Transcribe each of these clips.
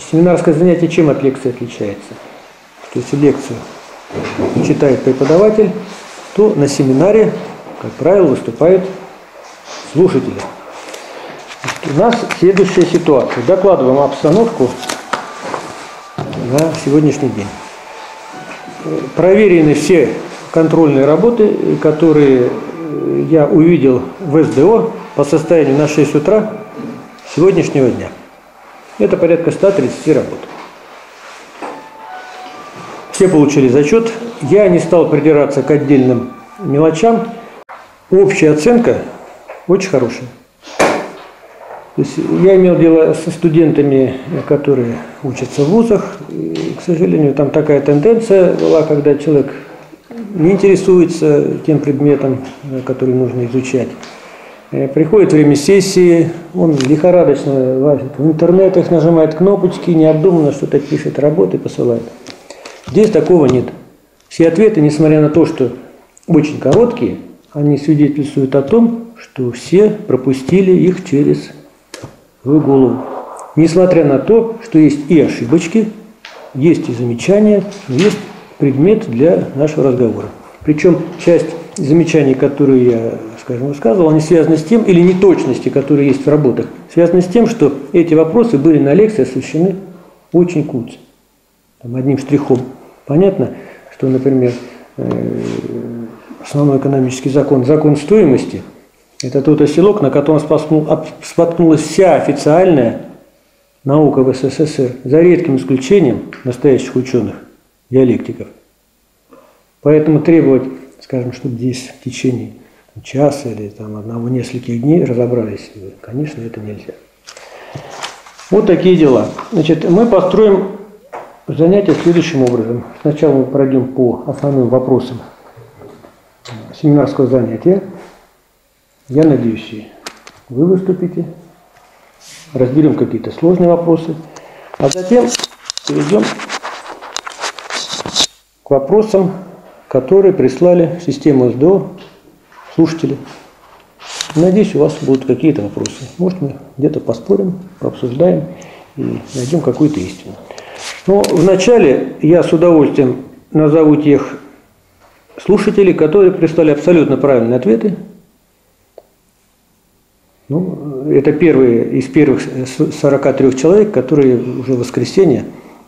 семинарское занятие чем от лекции отличается? Что если лекцию читает преподаватель, то на семинаре, как правило, выступают слушатели. У нас следующая ситуация. Докладываем обстановку на сегодняшний день. Проверены все контрольные работы, которые я увидел в СДО по состоянию на 6 утра сегодняшнего дня. Это порядка 130 работ. Все получили зачет. Я не стал придираться к отдельным мелочам. Общая оценка очень хорошая. То есть я имел дело со студентами, которые учатся в вузах. И, к сожалению, там такая тенденция была, когда человек не интересуется тем предметом, который нужно изучать. Приходит время сессии, он лихорадочно лазит в интернетах, нажимает кнопочки, необдуманно что-то пишет, работает, посылает. Здесь такого нет. Все ответы, несмотря на то, что очень короткие, они свидетельствуют о том, что все пропустили их через свою голову. Несмотря на то, что есть и ошибочки, есть и замечания, есть предмет для нашего разговора. Причем часть замечаний, которые я, скажем, высказывал, они связаны с тем, или неточности, которые есть в работах, связаны с тем, что эти вопросы были на лекции освещены очень куцо. Там одним штрихом. Понятно, что, например, основной экономический закон, закон стоимости, это тот оселок, на котором споткнулась вся официальная наука в СССР, за редким исключением настоящих ученых, диалектиков. Поэтому требовать, скажем, чтобы здесь в течение часа или одного-нескольких дней разобрались, конечно, это нельзя. Вот такие дела. Значит, мы построим занятие следующим образом. Сначала мы пройдем по основным вопросам семинарского занятия. Я надеюсь, вы выступите. Разберем какие-то сложные вопросы. А затем перейдем к вопросам, которые прислали в систему СДО слушатели. Надеюсь, у вас будут какие-то вопросы. Может, мы где-то поспорим, пообсуждаем и найдем какую-то истину. Но вначале я с удовольствием назову тех слушателей, которые прислали абсолютно правильные ответы. Ну, это первые из первых 43 человек, которые уже в воскресенье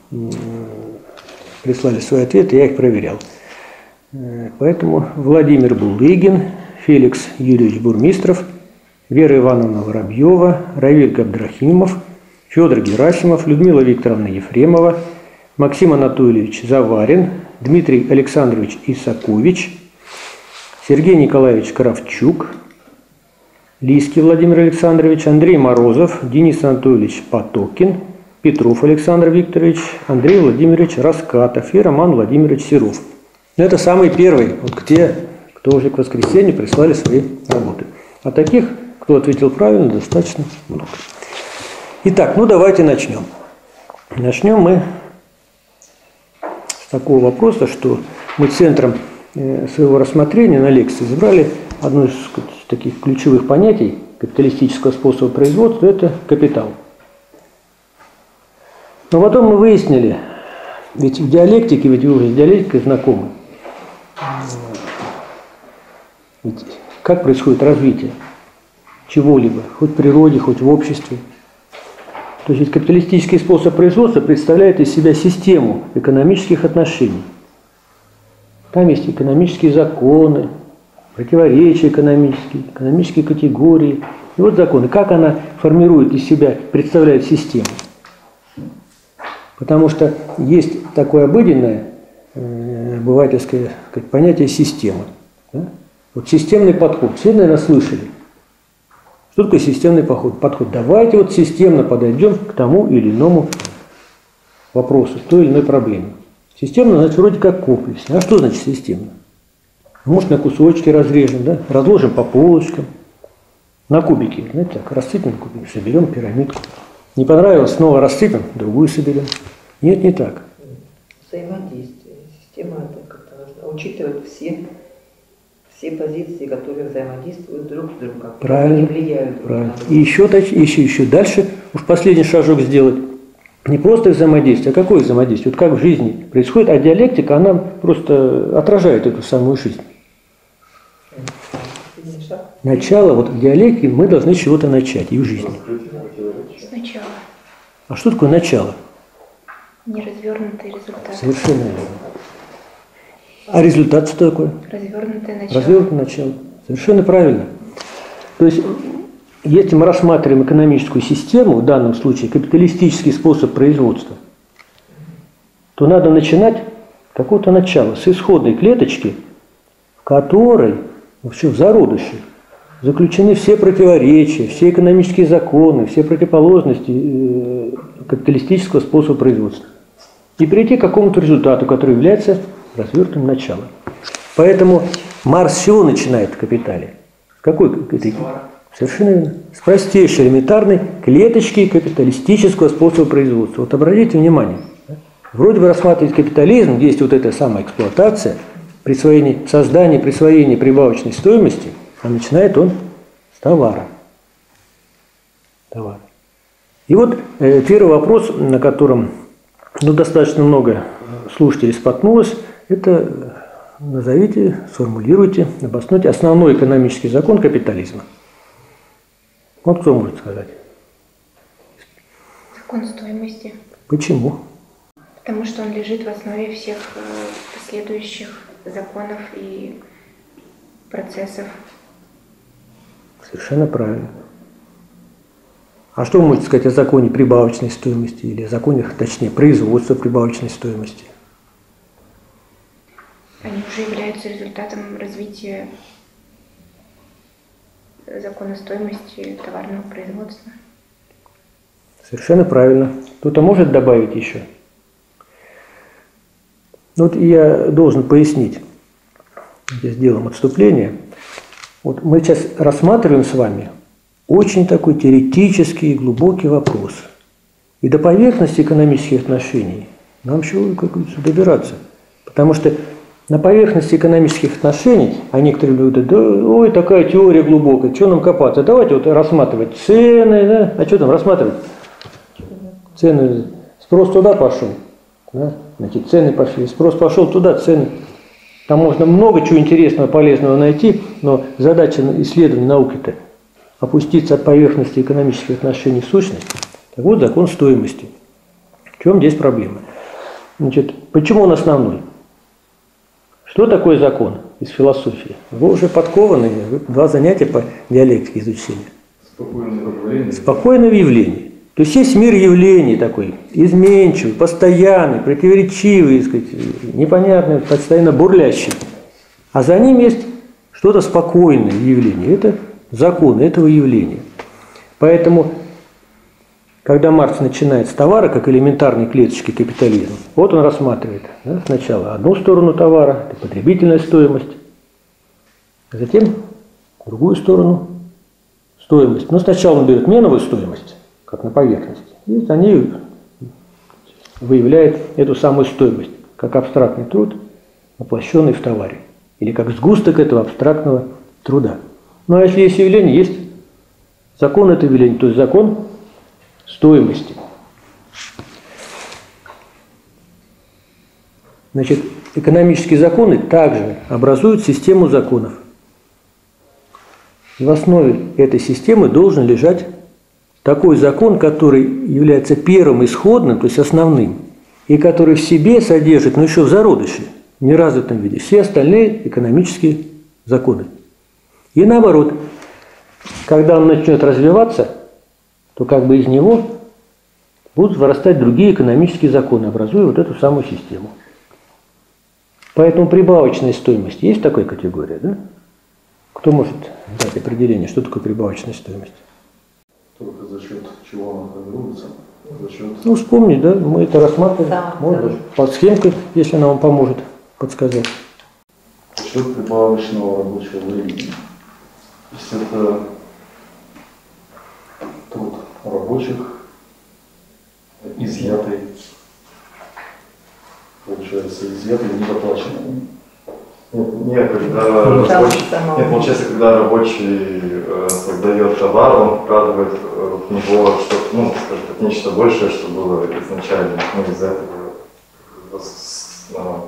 прислали свои ответы, я их проверял. Поэтому Владимир Булыгин, Феликс Юрьевич Бурмистров, Вера Ивановна Воробьева, Равиль Габдрахимов, Федор Герасимов, Людмила Викторовна Ефремова, Максим Анатольевич Заварин, Дмитрий Александрович Исакович, Сергей Николаевич Кравчук, Лиский Владимир Александрович, Андрей Морозов, Денис Анатольевич Потокин, Петров Александр Викторович, Андрей Владимирович Раскатов и Роман Владимирович Серов. Это самые первые, вот те, кто уже к воскресенью прислали свои работы. А таких, кто ответил правильно, достаточно много. Итак, ну давайте начнем. Начнем мы с такого вопроса, что мы центром своего рассмотрения на лекции избрали одно из таких ключевых понятий капиталистического способа производства – это капитал. Но потом мы выяснили, ведь в диалектике, ведь вы уже с диалектикой знакомы, ведь как происходит развитие чего-либо, хоть в природе, хоть в обществе. То есть капиталистический способ производства представляет из себя систему экономических отношений. Там есть экономические законы, противоречия экономические категории. И вот законы. Как она формирует из себя, представляет систему. Потому что есть такое обыденное, обывательское понятие система. Да? Вот системный подход. Все, наверное, слышали. Что такое системный подход? Давайте вот системно подойдем к тому или иному вопросу, к той или иной проблеме. Системно, значит, вроде как комплексно. А что значит системно? Может, на кусочки разрежем, да? Разложим по полочкам, на кубики. Знаете, так, рассыпем кубики, соберем пирамидку. Не понравилось, снова рассыпем, другую соберем. Нет, не так. Взаимодействие. Система это как-то должна учитывать все позиции, которые взаимодействуют друг с другом. Правильно. Влияют. Правильно. И еще дальше, уж последний шажок сделать. Не просто взаимодействие, а какое взаимодействие? Вот как в жизни происходит, а диалектика, она просто отражает эту самую жизнь. Начало, вот в диалектике мы должны с чего-то начать и в жизни. Сначала. А что такое начало? Неразвернутый результат. Совершенно верно. А результат что такое? Развернутое начало. Развернутое начало. Совершенно правильно. То есть, если мы рассматриваем экономическую систему, в данном случае капиталистический способ производства, то надо начинать с какого-то начала, с исходной клеточки, в которой, вообще в зародыше, заключены все противоречия, все экономические законы, все противоположности капиталистического способа производства. И прийти к какому-то результату, который является развернутым началом. Поэтому Маркс с чего начинает в «Капитале»? С какой клетки? Совершенно верно. С простейшей, элементарной клеточки капиталистического способа производства. Вот обратите внимание. Вроде бы рассматривать капитализм, где есть вот эта самая эксплуатация, присвоение, создание, присвоение прибавочной стоимости, а начинает он с товара. Товар. И вот первый вопрос, на котором достаточно много слушателей споткнулось, это назовите, сформулируйте, обоснуйте основной экономический закон капитализма. Вот кто может сказать? Закон стоимости. Почему? Потому что он лежит в основе всех последующих законов и процессов. Совершенно правильно. А что вы можете сказать о законе прибавочной стоимости или о законе, точнее, производства прибавочной стоимости? Они уже являются результатом развития закона стоимости товарного производства. Совершенно правильно. Кто-то может добавить еще? Вот я должен пояснить, здесь сделаем отступление. Вот мы сейчас рассматриваем с вами очень такой теоретический и глубокий вопрос. И до поверхности экономических отношений нам еще как-то добираться. Потому что на поверхности экономических отношений, а некоторые люди говорят, да, ой, такая теория глубокая, что нам копаться? Давайте вот рассматривать цены, да? А что там рассматривать? Цены, спрос туда пошел, да? Значит, цены пошли, спрос пошел туда, цены. Там можно много чего интересного, полезного найти, но задача исследования науки-то опуститься от поверхности экономических отношений в сущность. Так вот, закон стоимости. В чем здесь проблема? Значит, почему он основной? Что такое закон из философии? Вы уже подкованы, вы 2 занятия по диалектике изучили. Спокойное явление. То есть есть мир явлений такой, изменчивый, постоянный, противоречивый, сказать, непонятный, постоянно бурлящий. А за ним есть что-то спокойное явление. Это законы этого явления. Поэтому, когда Маркс начинает с товара, как элементарной клеточки капитализма, вот он рассматривает, да, сначала одну сторону товара, это потребительная стоимость, а затем другую сторону стоимость. Но сначала он берет меновую стоимость, как на поверхности, и за ней выявляет эту самую стоимость, как абстрактный труд, воплощенный в товаре, или как сгусток этого абстрактного труда. Ну а если есть явление, есть закон этого явления, то есть закон стоимости. Значит, экономические законы также образуют систему законов. И в основе этой системы должен лежать такой закон, который является первым исходным, то есть основным, и который в себе содержит, но еще в зародыше, в неразвитом виде, все остальные экономические законы. И наоборот, когда он начнет развиваться, то как бы из него будут вырастать другие экономические законы, образуя вот эту самую систему. Поэтому прибавочная стоимость есть такая категория, да? Кто может дать определение, что такое прибавочная стоимость? Только за счет чего она формируется? За счет... Ну, вспомнить, да, мы это рассматривали. Да, можно даже под схемкой, если она вам поможет подсказать. За счет прибавочного рабочего времени. То есть это труд рабочих, изъятый, получается, изъятый недоплаченный. Нет, получается, когда рабочий создает товар, он вкладывает в него что-то, ну, скажем так, нечто большее, что было изначально. Ну, из-за этого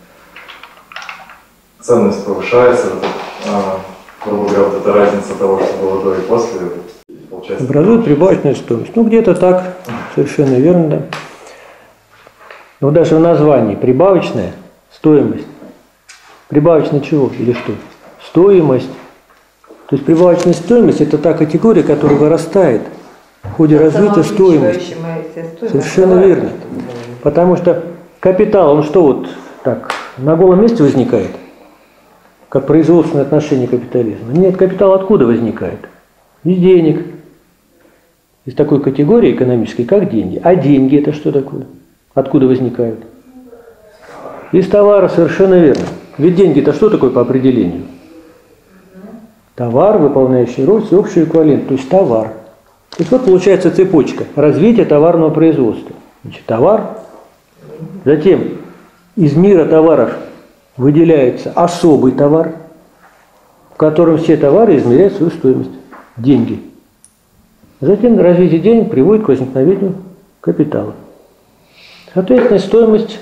ценность повышается, грубо говоря, вот эта разница того, что было до и после, получается. Образует прибавочную стоимость. Ну, где-то так, совершенно верно, да. Но даже в названии прибавочная стоимость. Прибавочная чего или что? Стоимость. То есть прибавочная стоимость – это та категория, которая вырастает в ходе развития стоимости. Совершенно верно. Потому что капитал, он что вот так, на голом месте возникает, как производственное отношение капитализма? Нет, капитал откуда возникает? Из денег. Из такой категории экономической, как деньги. А деньги – это что такое? Откуда возникают? Из товара, совершенно верно. Ведь деньги-то что такое по определению? Товар, выполняющий роль всеобщего эквивалента, то есть товар. То есть вот получается цепочка развития товарного производства. Значит, товар, затем из мира товаров выделяется особый товар, в котором все товары измеряют свою стоимость. Деньги. Затем развитие денег приводит к возникновению капитала. Соответственно, стоимость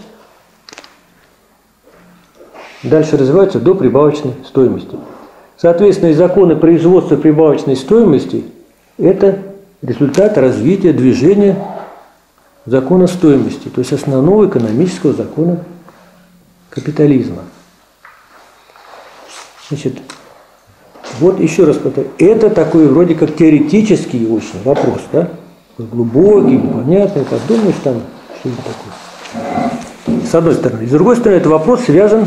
дальше развивается до прибавочной стоимости. Соответственно, и законы производства прибавочной стоимости – это результат развития движения закона стоимости, то есть основного экономического закона капитализма. Значит, вот еще раз повторю, это такой вроде как теоретический очень вопрос, да? Глубокий, непонятный, подумаешь там, что это такое. С одной стороны. С другой стороны, этот вопрос связан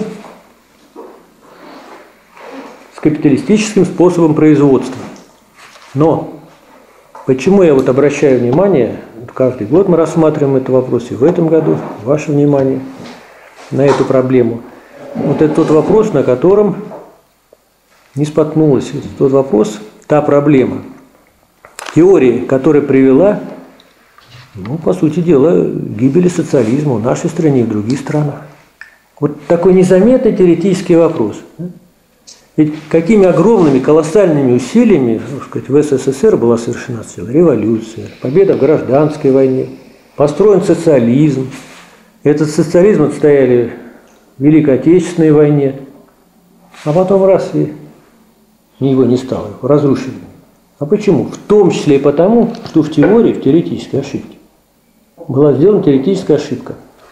с капиталистическим способом производства. Но почему я вот обращаю внимание, каждый год мы рассматриваем этот вопрос, и в этом году ваше внимание на эту проблему. Вот это тот вопрос, на котором не споткнулась. Это тот вопрос, та проблема. Теория, которая привела, ну, по сути дела, к гибели социализма в нашей стране и в других странах. Вот такой незаметный теоретический вопрос. Ведь какими огромными, колоссальными усилиями, так сказать, в СССР была совершена революция, победа в гражданской войне, построен социализм. Этот социализм отстояли в Великой Отечественной войне, а потом раз и его не стало, разрушили. А почему? В том числе и потому, что в теории, в теоретической ошибке была сделана теоретическая ошибка.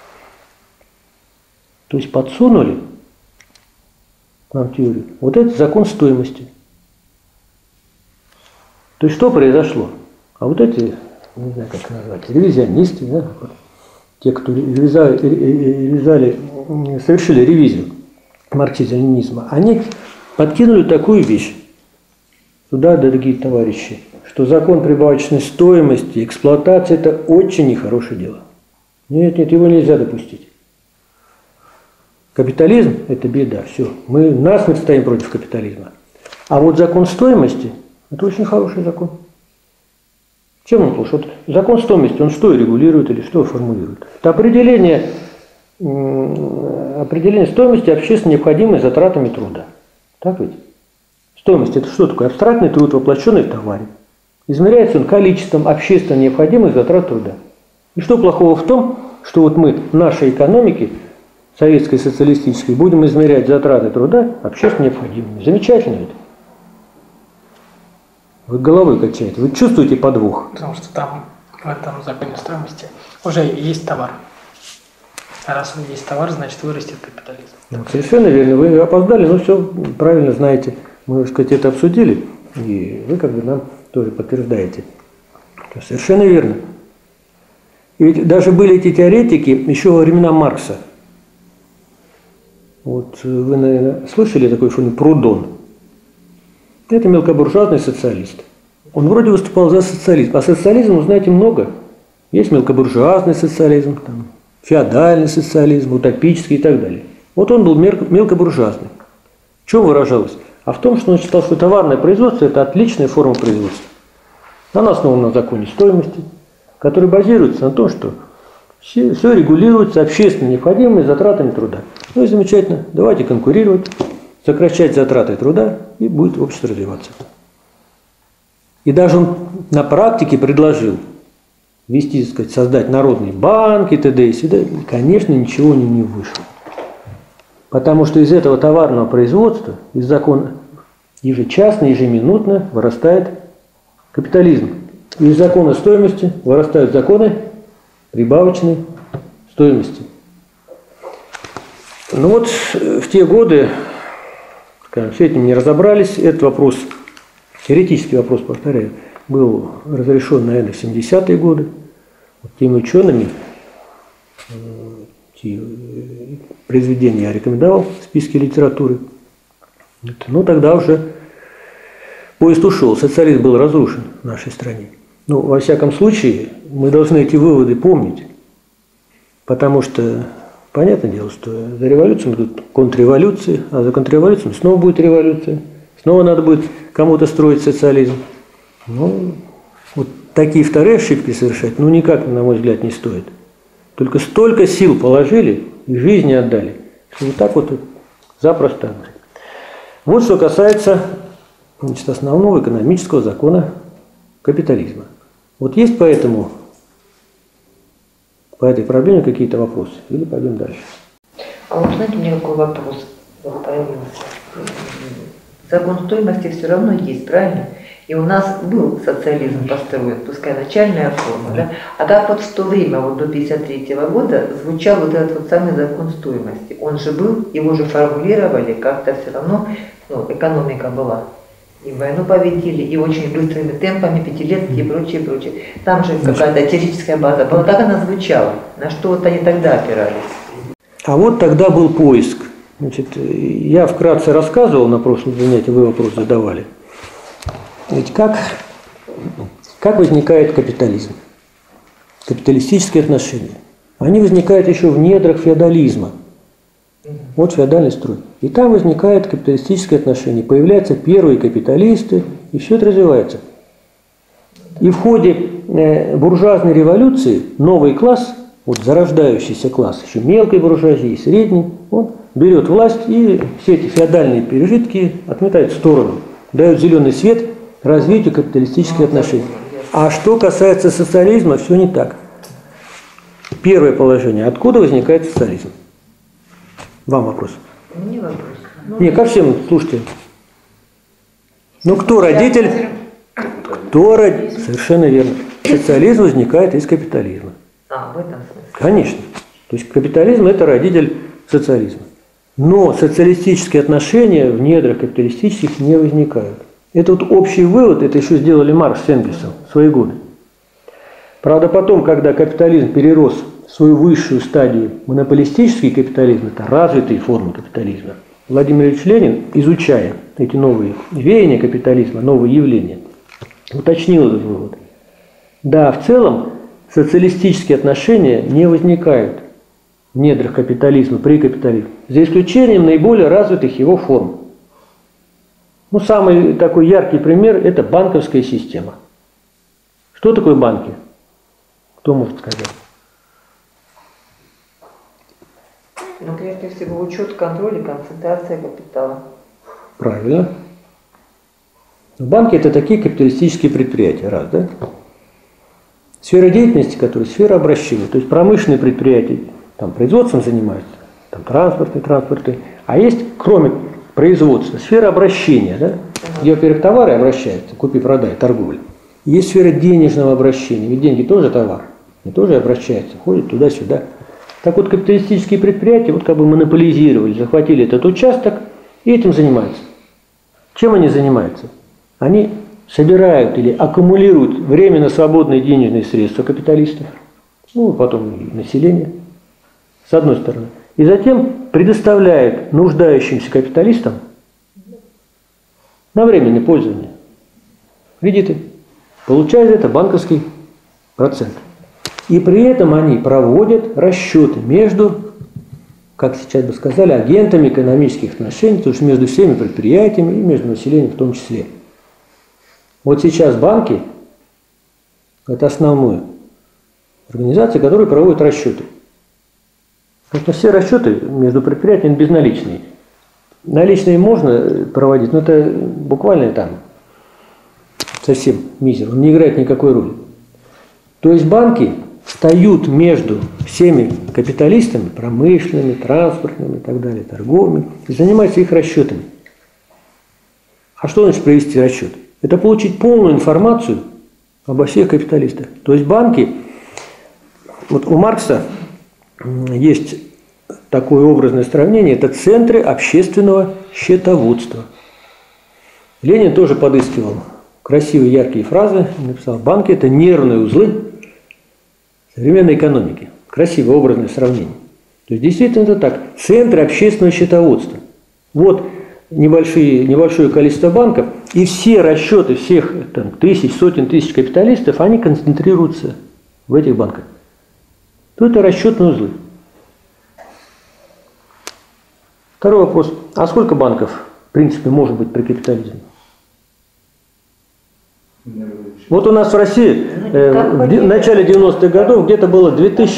То есть подсунули нам теорию. Вот это закон стоимости. То есть что произошло? А вот эти, не знаю, как назвать, ревизионисты, да, те, кто совершили ревизию марксизма-ленинизма, они подкинули такую вещь. Сюда, дорогие товарищи, что закон прибавочной стоимости, эксплуатация – это очень нехорошее дело. Нет, нет, его нельзя допустить. Капитализм – это беда, все. Мы насмерть стоим против капитализма. А вот закон стоимости – это очень хороший закон. Чем он плохой? Вот закон стоимости, он что регулирует или что формулирует? Это определение стоимости общественно необходимой затратами труда. Так ведь? Стоимость – это что такое? Абстрактный труд, воплощенный в товаре. Измеряется он количеством общественно необходимых затрат труда. И что плохого в том, что вот мы в нашей экономике, советской социалистической, будем измерять затраты труда общественно необходимыми. Замечательно это. Вы головой качаете, вы чувствуете подвох. Потому что там, в этом законе стоимости, уже есть товар. А раз есть товар, значит вырастет капитализм. Ну, совершенно верно. Вы опоздали, но все правильно знаете. Мы, так сказать, это обсудили, и вы как бы нам тоже подтверждаете. Совершенно верно. И ведь даже были эти теоретики еще во времена Маркса. Вот вы, наверное, слышали такой фамилию Прудон. Это мелкобуржуазный социалист. Он вроде выступал за социализм. А социализм, вы знаете, много. Есть мелкобуржуазный социализм, там, феодальный социализм, утопический и так далее. Вот он был мелкобуржуазный. В чем выражалось? А в том, что он считал, что товарное производство – это отличная форма производства. Она основана на законе стоимости, который базируется на том, что все регулируется общественно необходимыми затратами труда. Ну и замечательно, давайте конкурировать, сокращать затраты труда, и будет общество развиваться. И даже он на практике предложил ввести, так сказать, создать народные банки, т.д. и сюда. И, конечно, ничего не вышло. Потому что из этого товарного производства, из закона ежечасно, ежеминутно вырастает капитализм. И из закона стоимости вырастают законы прибавочной стоимости. Ну вот в те годы, скажем, с этим не разобрались, этот вопрос, теоретический вопрос, повторяю, был разрешен, наверное, в 70-е годы вот теми учеными. Произведения я рекомендовал в списке литературы. Но тогда уже поезд ушел, социализм был разрушен в нашей стране. Ну, во всяком случае, мы должны эти выводы помнить, потому что, понятное дело, что за революцией идут контрреволюции, а за контрреволюцией снова будет революция, снова надо будет кому-то строить социализм. Ну, вот такие вторые ошибки совершать, ну, никак, на мой взгляд, не стоит. Только столько сил положили и жизни отдали, что вот так вот запросто. Вот что касается, значит, основного экономического закона капитализма. Вот есть по этой проблеме какие-то вопросы? Или пойдем дальше? А вот знаете, у меня какой вопрос появился. Закон стоимости все равно есть, правильно? И у нас был социализм построен, пускай начальная форма, да? А как вот в то время, вот до 1953 года, звучал вот этот вот самый закон стоимости? Он же был, его же формулировали, как-то все равно, ну, экономика была. И войну победили, и очень быстрыми темпами, пятилетки и прочее, прочее. Там же какая-то теоретическая база была. Как она звучала? На что вот они тогда опирались? А вот тогда был поиск. Значит, я вкратце рассказывал на прошлом занятии, вы вопрос задавали. Ведь как возникает капитализм? Капиталистические отношения. Они возникают еще в недрах феодализма. Вот феодальный строй. И там возникают капиталистические отношения. Появляются первые капиталисты, и все это развивается. И в ходе буржуазной революции новый класс, вот зарождающийся класс, еще мелкой буржуазии, средний, он берет власть и все эти феодальные пережитки отметает в сторону, дает зеленый свет развитию капиталистических отношений. А что касается социализма, все не так. Первое положение. Откуда возникает социализм? Вам вопрос. Не вопрос. Не, ко всем, слушайте. Ну, кто родитель? Кто родитель? Совершенно верно. Социализм возникает из капитализма. А, в этом смысле. Конечно. То есть капитализм – это родитель социализма. Но социалистические отношения в недрах капиталистических не возникают. Это вот общий вывод, это еще сделали Маркс с Энгельсом в свои годы. Правда, потом, когда капитализм перерос в свою высшую стадию, монополистический капитализм, это развитые формы капитализма, Владимир Ильич Ленин, изучая эти новые веяния капитализма, новые явления, уточнил этот вывод. Да, в целом социалистические отношения не возникают в недрах капитализма, при капитализме, за исключением наиболее развитых его форм. Ну, самый такой яркий пример – это банковская система. Что такое банки? Кто может сказать? Ну, прежде всего, учет, контроль и концентрация капитала. Правильно. Банки – это такие капиталистические предприятия, раз, да? Сфера деятельности, которая сфера обращения, то есть промышленные предприятия, там производством занимаются, там транспортные, а есть, кроме производства, сфера обращения, да? Где, во-первых, товары обращаются, купи-продай, торговля. Есть сфера денежного обращения, ведь деньги тоже товар, они тоже обращаются, ходят туда-сюда. Так вот, капиталистические предприятия вот как бы монополизировали, захватили этот участок и этим занимаются. Чем они занимаются? Они собирают или аккумулируют временно свободные денежные средства капиталистов, ну, потом и население, с одной стороны. И затем предоставляют нуждающимся капиталистам на временное пользование кредиты, получают это банковский процент. И при этом они проводят расчеты между, как сейчас бы сказали, агентами экономических отношений, то есть между всеми предприятиями и между населением в том числе. Вот сейчас банки – это основная организация, которая проводит расчеты. Потому что все расчеты между предприятиями безналичные. Наличные можно проводить, но это буквально там совсем мизер, он не играет никакой роли. То есть банки встают между всеми капиталистами, промышленными, транспортными и так далее, торговыми, и занимаются их расчетами. А что значит провести расчет? Это получить полную информацию обо всех капиталистах. То есть банки, вот у Маркса есть такое образное сравнение, это центры общественного счетоводства. Ленин тоже подыскивал красивые, яркие фразы, написал: банки – это нервные узлы современной экономики. Красивое образное сравнение. То есть действительно это так. Центры общественного счетоводства. Вот небольшое количество банков, и все расчеты всех там, тысяч, сотен тысяч капиталистов, они концентрируются в этих банках. То это расчетные узлы. Второй вопрос. А сколько банков, в принципе, может быть при капитализме? Вот у нас в России в начале 90-х годов где-то было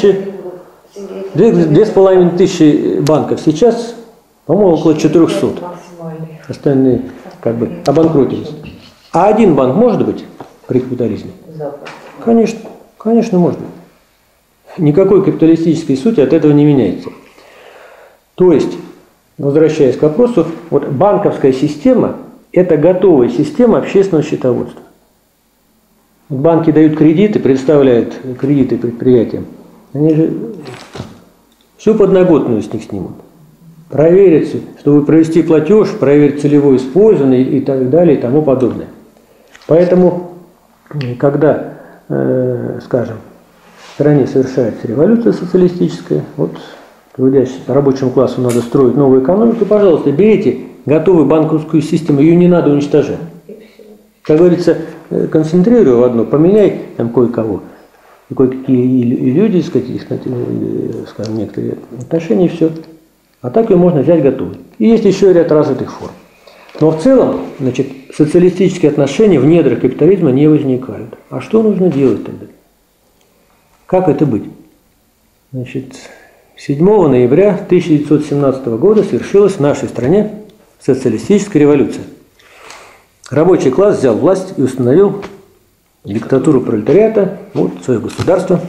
2500 банков. Сейчас, по-моему, около 400. Остальные как бы обанкротились. А один банк может быть при капитализме? Конечно, конечно может быть. Никакой капиталистической сути от этого не меняется. То есть, возвращаясь к вопросу, вот банковская система – это готовая система общественного счетоводства. Банки дают кредиты, предоставляют кредиты предприятиям. Они же всю подноготную с них снимут. Проверить, чтобы провести платеж, проверить целевое использование и так далее и тому подобное. Поэтому, когда, скажем, в стране совершается революция социалистическая, вот рабочему классу надо строить новую экономику, пожалуйста, берите готовую банковскую систему, ее не надо уничтожать. Как говорится, концентрируй в одно, поменяй там кое-кого, кое-какие люди, скажем, некоторые отношения, и все. А так ее можно взять готовой. И есть еще ряд развитых форм. Но в целом, значит, социалистические отношения в недрах капитализма не возникают. А что нужно делать тогда? Как это быть? Значит, 7 ноября 1917 года свершилась в нашей стране социалистическая революция. Рабочий класс взял власть и установил диктатуру пролетариата, вот свое государство.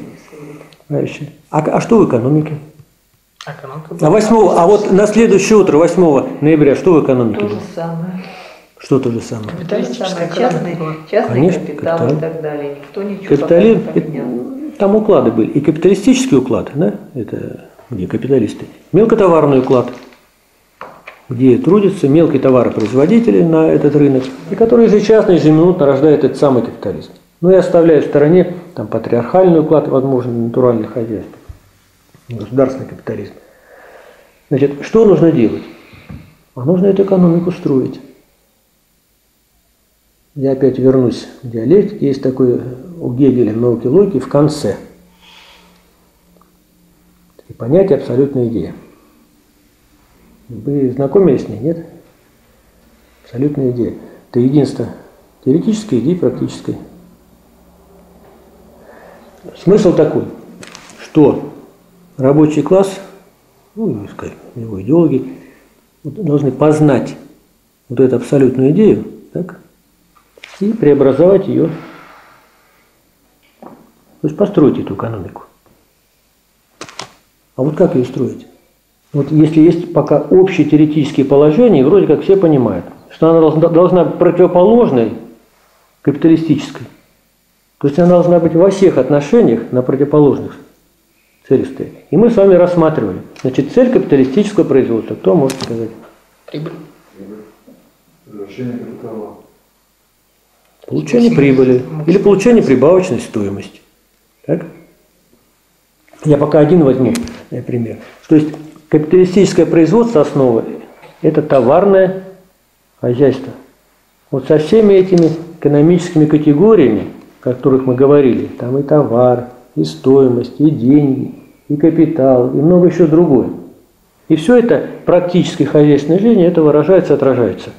А что в экономике? А вот на следующее утро, 8 ноября, что в экономике? То же самое. Что то же самое? Частный капитал и так далее. Никто ничего капитализм, не поменял. там уклады были. И капиталистический уклад, да, это где капиталисты, мелкотоварный уклад, где трудятся мелкие товаропроизводители на этот рынок, и которые ежечасно, ежеминутно рождают этот самый капитализм. Ну и оставляют в стороне там патриархальный уклад, возможно, натуральное хозяйство, государственный капитализм. Значит, что нужно делать? А нужно эту экономику строить. Я опять вернусь к диалектике. Есть такое у Гегеля в науке логики в конце. И понятие абсолютная идея. Вы знакомились с ней, нет? Абсолютная идея. Это единство теоретической идеи и практической. Смысл такой, что рабочий класс, ну, его идеологи, должны познать вот эту абсолютную идею, так, и преобразовать ее, то есть построить эту экономику. А вот как ее строить? Вот если есть пока общие теоретические положения, вроде как все понимают, что она должна быть противоположной капиталистической. То есть она должна быть во всех отношениях на противоположных целях стоять. И мы с вами рассматривали. Значит, цель капиталистического производства. Кто может сказать? Прибыль. Завершение капитала. Получение прибыли. Или получение прибавочной стоимости. Так? Я пока один возьму пример. То есть капиталистическое производство основы – это товарное хозяйство. Вот со всеми этими экономическими категориями, о которых мы говорили, там и товар, и стоимость, и деньги, и капитал, и много еще другое. И все это в практической хозяйственной жизни это выражается, отражается.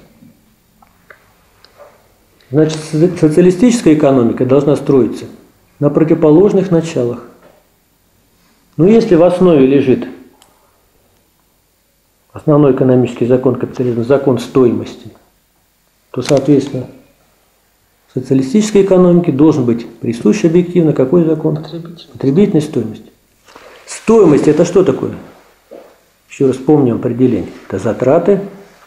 Значит, социалистическая экономика должна строиться на противоположных началах. Но если в основе лежит основной экономический закон капитализма, закон стоимости, то, соответственно, в социалистической экономике должен быть присущ объективно какой закон? Потребительной стоимости. Стоимость – это что такое? Еще раз помним определение. Это затраты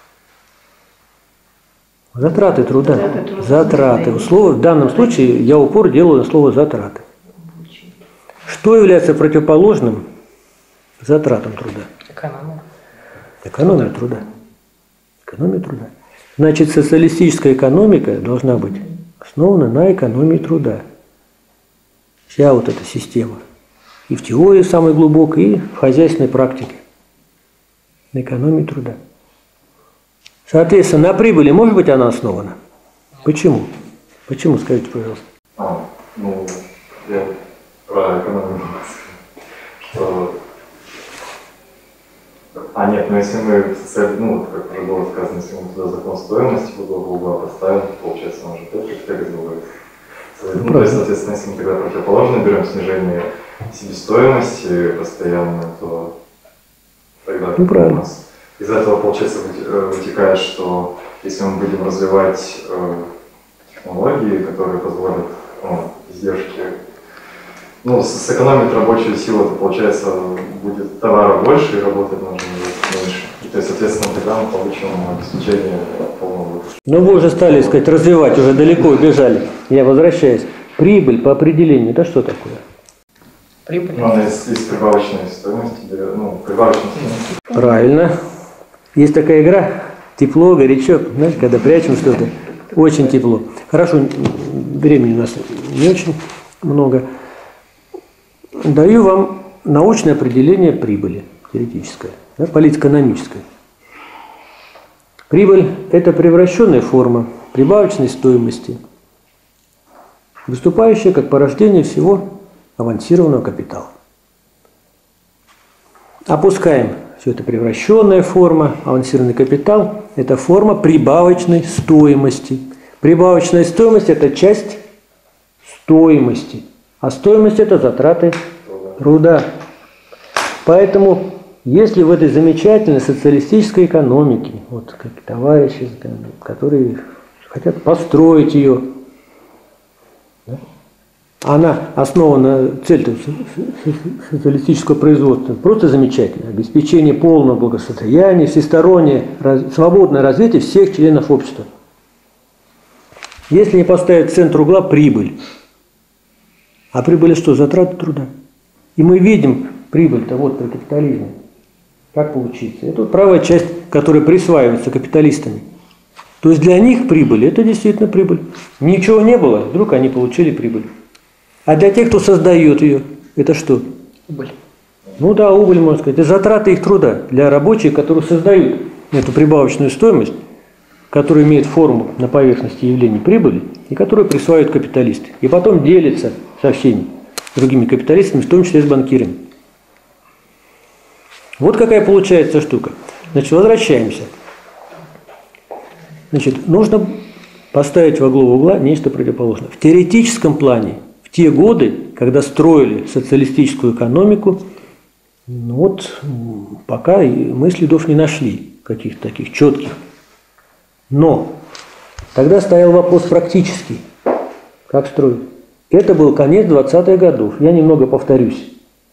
труда. Затраты. Слово, в данном случае я упор делаю на слово затраты. Что является противоположным затратам труда? Экономия. Экономия труда. Экономия труда. Значит, социалистическая экономика должна быть основана на экономии труда. Вся вот эта система. И в теории самой глубокой, и в хозяйственной практике. На экономии труда. Соответственно, на прибыли может быть она основана? Почему? Почему, скажите, пожалуйста. Я про экономию что... нет, если мы, как уже было сказано, если мы туда закон стоимости в угла поставим, то получается, он же тоже как развивается. То есть, соответственно, если мы тогда противоположно берем снижение себестоимости постоянно, то тогда у нас из этого, получается, вытекает, что если мы будем развивать технологии, которые позволят издержки, сэкономить рабочую силу, то, получается, будет товара больше и работать нужно меньше. И, то есть, соответственно, тогда мы получим обеспечение полного. Вы уже стали, сказать, развивать, уже далеко убежали. Я возвращаюсь. Прибыль по определению, это что такое? Прибыль. Она из прибавочной стоимости, прибавочной стоимости. Правильно. Есть такая игра, тепло, горячо, знаешь, когда прячем что-то, очень тепло. Хорошо, времени у нас не очень много. Даю вам научное определение прибыли, теоретическое, политэкономическое. Прибыль – это превращенная форма прибавочной стоимости, выступающая как порождение всего авансированного капитала. Опускаем все это превращенная форма, авансированный капитал – это форма прибавочной стоимости. Прибавочная стоимость – это часть стоимости. А стоимость – это затраты труда. Поэтому, если в этой замечательной социалистической экономике, вот как товарищи, которые хотят построить ее, да, она основана, цель социалистического производства просто замечательная. Обеспечение полного благосостояния, всестороннее, свободное развитие всех членов общества. Если не поставить в центр угла прибыль, а прибыль что? Затраты труда. И мы видим прибыль-то вот при капитализме. Как получится? Это вот правая часть, которая присваивается капиталистами. То есть для них прибыль – это действительно прибыль. Ничего не было, вдруг они получили прибыль. А для тех, кто создает ее, это что? Убыль. Убыль, можно сказать. Это затраты их труда для рабочих, которые создают эту прибавочную стоимость, которая имеет форму на поверхности явлений прибыли, и которую присваивают капиталисты. И потом делятся со всеми другими капиталистами, в том числе с банкирами. Вот какая получается штука. Значит, возвращаемся. Значит, нужно поставить во главу угла нечто противоположное. В теоретическом плане, в те годы, когда строили социалистическую экономику, пока мы следов не нашли, каких-то таких четких. Но тогда стоял вопрос практический. Как строить? Это был конец 20-х годов. Я немного повторюсь.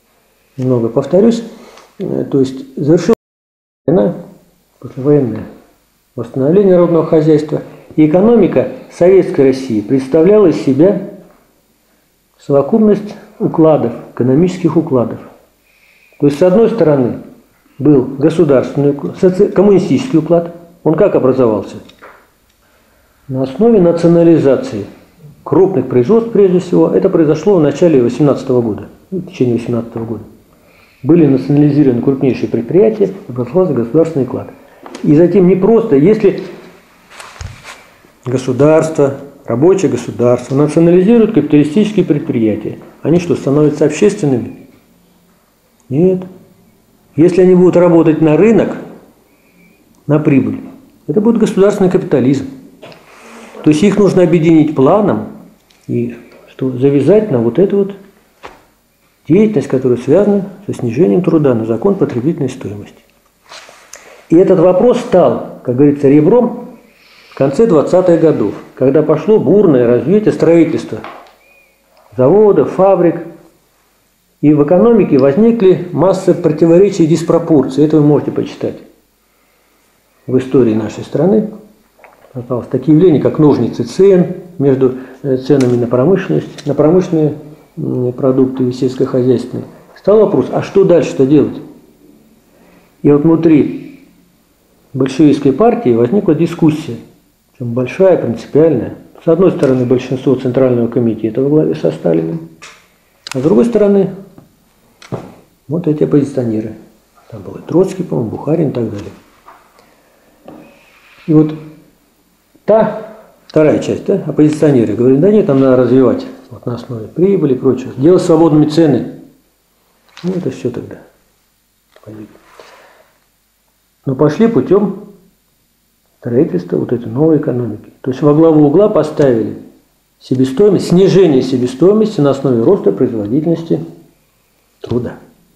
То есть завершилась война, послевоенное восстановление народного хозяйства. И экономика Советской России представляла из себя совокупность укладов, экономических укладов. То есть, с одной стороны, был государственный, коммунистический уклад. Он как образовался? На основе национализации крупных производств, прежде всего. Это произошло в начале 18 года, в течение 18 года. Были национализированы крупнейшие предприятия, и образовался государственный уклад. И затем не просто, если государство, рабочее государство национализирует капиталистические предприятия, они что, становятся общественными? Нет. Если они будут работать на рынок, на прибыль, это будет государственный капитализм. То есть их нужно объединить планом и завязать на вот эту вот деятельность, которая связана со снижением труда, на закон потребительной стоимости. И этот вопрос стал, как говорится, ребром в конце 20-х годов, когда пошло бурное развитие строительства заводов, фабрик. И в экономике возникли масса противоречий и диспропорций. Это вы можете почитать в истории нашей страны. Пожалуйста, такие явления, как ножницы цен между ценами на промышленные продукты и сельскохозяйственные. Стал вопрос, а что дальше-то делать? И вот внутри большевистской партии возникла дискуссия, причем большая, принципиальная. С одной стороны, большинство Центрального комитета во главе со Сталиным, а с другой стороны, вот эти оппозиционеры. Там был и Троцкий, по-моему, Бухарин и так далее. И вот вторая часть, да, оппозиционеры, говорили, да нет, нам надо развивать вот на основе прибыли и прочего, делать свободными цены. Ну, это все тогда. Но пошли путем строительства вот этой новой экономики. То есть во главу угла поставили себестоимость, снижение себестоимости на основе роста производительности труда.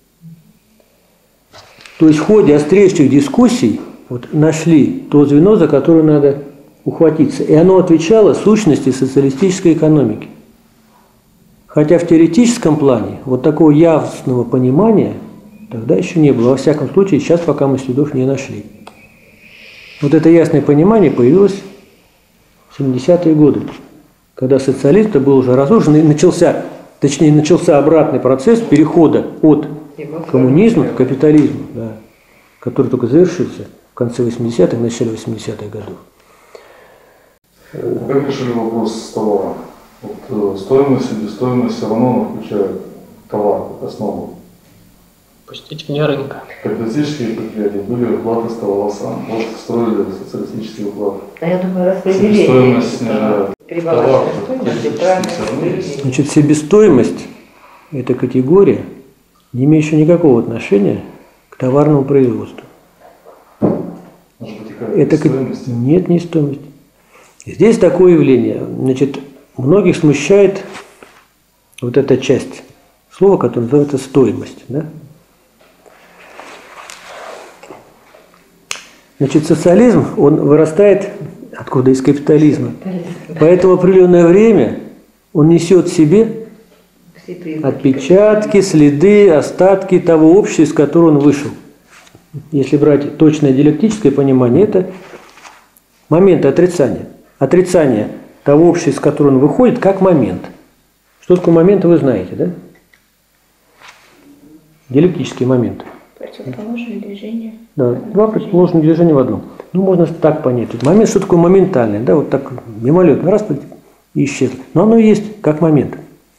То есть в ходе острейших дискуссий вот нашли то звено, за которое надо ухватиться. И оно отвечало сущности социалистической экономики. Хотя в теоретическом плане вот такого ясного понимания тогда еще не было. Во всяком случае, сейчас пока мы следов не нашли. Вот это ясное понимание появилось в 70-е годы, когда социализм был уже разрушен и начался обратный процесс перехода от коммунизма к капитализму, да, который только завершился в конце 80-х, начале 80-х годов. Как решили вопрос с товаром? Вот, стоимость и себестоимость все равно включают товар как основу. Пустить вне рынка. Капиталистические предприятия были, уклад оставался сам. Вот строили социалистический уклад. А я думаю, распределение. Себестоимость снижает. Перебалансирование стоимости, правильно. Значит, себестоимость – это категория, не имеющая никакого отношения к товарному производству. Это стоимость? Нет, не стоимость. Здесь такое явление. Значит, многих смущает вот эта часть слова, которое называется стоимость. Да? Значит, социализм, он вырастает откуда? Из капитализма. Поэтому в определенное время он несет в себе отпечатки, следы, остатки того общества, из которого он вышел. Если брать точное диалектическое понимание, это момент отрицания. Отрицание того общества, из которого он выходит, как момент. Что такое момент, вы знаете, да? Диалектический момент. Противоположное движение. Да, два противоположных движения в одном. Ну, можно так понять. Момент, что такое моментальный, да, вот так мимолетно, раз и исчез. Но оно есть как момент.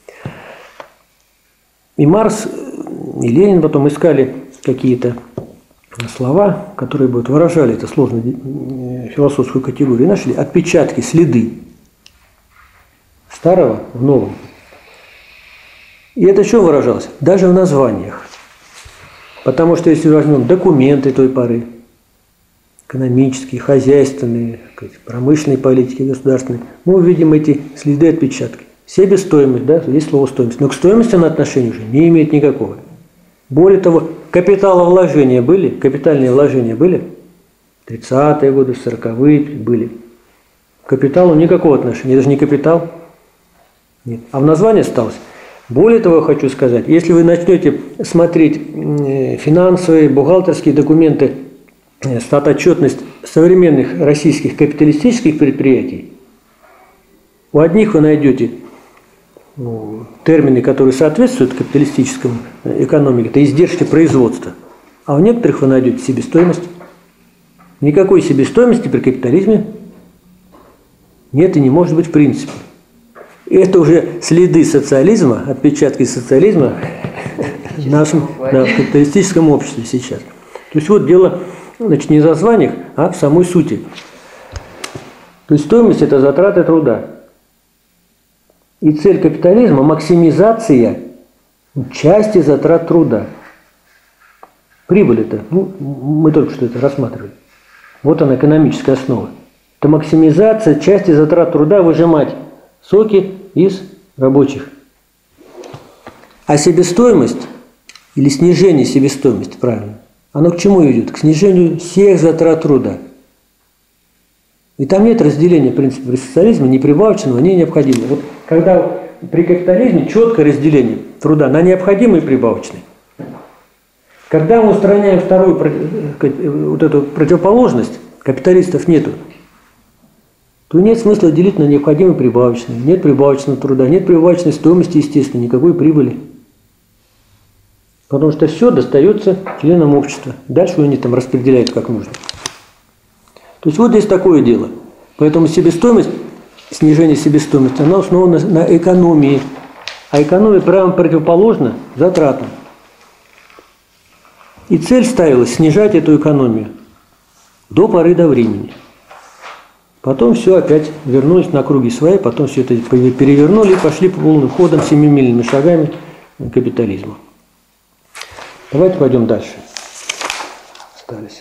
И Маркс, и Ленин потом искали какие-то слова, которые бы выражали эту сложную философскую категорию, и нашли отпечатки, следы старого в новом. И это что выражалось? Даже в названиях. Потому что если возьмем документы той поры, экономические, хозяйственные, промышленные политики, государственные, мы увидим эти следы, отпечатки. Себестоимость, да, есть слово стоимость, но к стоимости она отношения уже не имеет никакого. Более того, капиталовложения были, капитальные вложения были, 30-е годы, 40-е были. К капиталу никакого отношения, это же не капитал. Нет. А в названии осталось. Более того, я хочу сказать, если вы начнете смотреть финансовые, бухгалтерские документы, статотчетность современных российских капиталистических предприятий, у одних вы найдете термины, которые соответствуют капиталистической экономике, это издержки производства, а у некоторых вы найдете себестоимость. Никакой себестоимости при капитализме нет и не может быть в принципе. Это уже следы социализма, отпечатки социализма в нашем капиталистическом обществе сейчас. То есть вот дело, значит, не в названиях, а в самой сути. То есть стоимость – это затраты труда. И цель капитализма – максимизация части затрат труда. Прибыль это, мы только что это рассматривали. Вот она, экономическая основа. Это максимизация части затрат труда, выжимать соки из рабочих. А себестоимость, или снижение себестоимости, правильно, оно к чему идет? К снижению всех затрат труда. И там нет разделения, в принципе, при социализме ни прибавочного, ни необходимого. Вот когда при капитализме четкое разделение труда на необходимый и прибавочный. Когда мы устраняем вторую, вот эту противоположность, капиталистов нету, то нет смысла делить на необходимый и прибавочный. Нет прибавочного труда, нет прибавочной стоимости, естественно, никакой прибыли. Потому что все достается членам общества. Дальше они там распределяют как нужно. То есть вот здесь такое дело. Поэтому себестоимость, снижение себестоимости, она основана на экономии. А экономия прямо противоположна затратам. И цель ставилась снижать эту экономию до поры до времени. Потом все опять вернулось на круги свои, потом все это перевернули и пошли полным ходом, семимильными шагами к капитализму. Давайте пойдем дальше. Остались.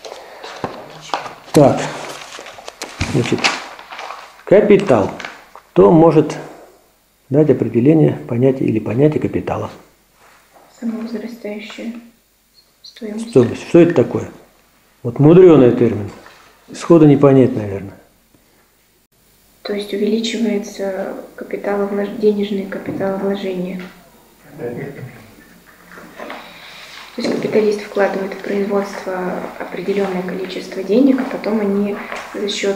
Так, значит, капитал. Кто может дать определение понятия или понятия капитала? Самовозрастающая стоимость. Стоимость. Что это такое? Вот мудреный термин. Сходу не понять, наверное. То есть увеличивается денежные капиталовложения. То есть капиталист вкладывает в производство определенное количество денег, а потом они за счет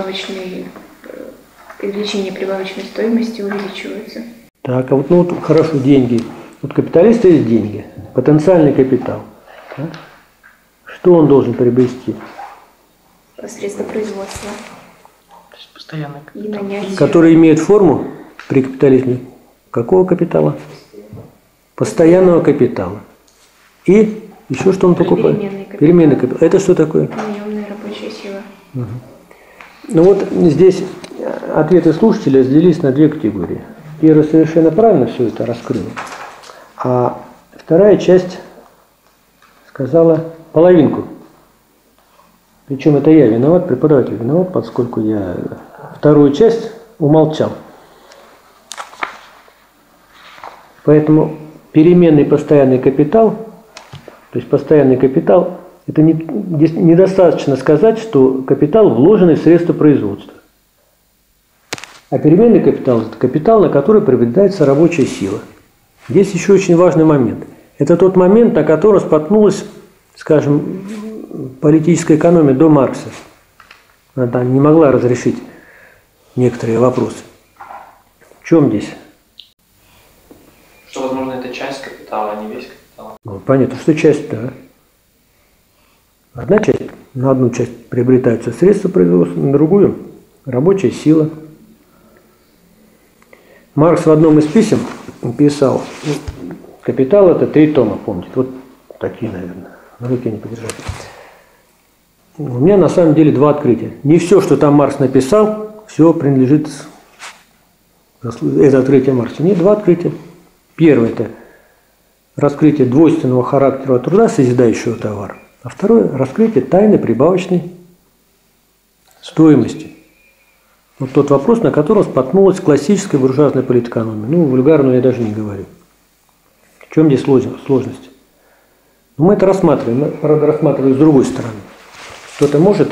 увеличения прибавочной стоимости увеличиваются. Так, а вот хорошо, деньги. Вот капиталиста есть деньги, потенциальный капитал. Да? Что он должен приобрести? Средства производства. То есть постоянно. И нанять. Который имеет форму при капитализме какого капитала? Постоянного капитала. И еще что он покупает? Переменный капитал. Это что такое? Наемная рабочая сила. Угу. Ну вот здесь ответы слушателя разделились на две категории. Первая совершенно правильно все это раскрыла, а вторая часть сказала половинку. Причем это я виноват, преподаватель виноват, поскольку я вторую часть умолчал. Поэтому переменный постоянный капитал, то есть постоянный капитал, это недостаточно сказать, что капитал вложенный в средства производства. А переменный капитал – это капитал, на который приобретается рабочая сила. Здесь еще очень важный момент. Это тот момент, на котором споткнулась, скажем, политическая экономия до Маркса. Она не могла разрешить некоторые вопросы. В чем здесь? Что, возможно, это часть капитала, а не весь капитал. Ну, понятно, что часть, да. Одна часть, на одну часть приобретаются средства производства, на другую – рабочая сила. Маркс в одном из писем писал, капитал – это 3 тома, помните, вот такие, наверное, на руке не подержать. У меня на самом деле 2 открытия. Не все, что там Маркс написал, все принадлежит, это открытие Маркса. Нет, 2 открытия. Первое – это раскрытие двойственного характера труда, созидающего товар. А второе – раскрытие тайны прибавочной стоимости. Вот тот вопрос, на котором споткнулась классическая буржуазная политэкономия. Ну, вульгарную я даже не говорю. В чем здесь сложность? Но мы это рассматриваем, мы, правда, рассматриваем с другой стороны. Кто-то может...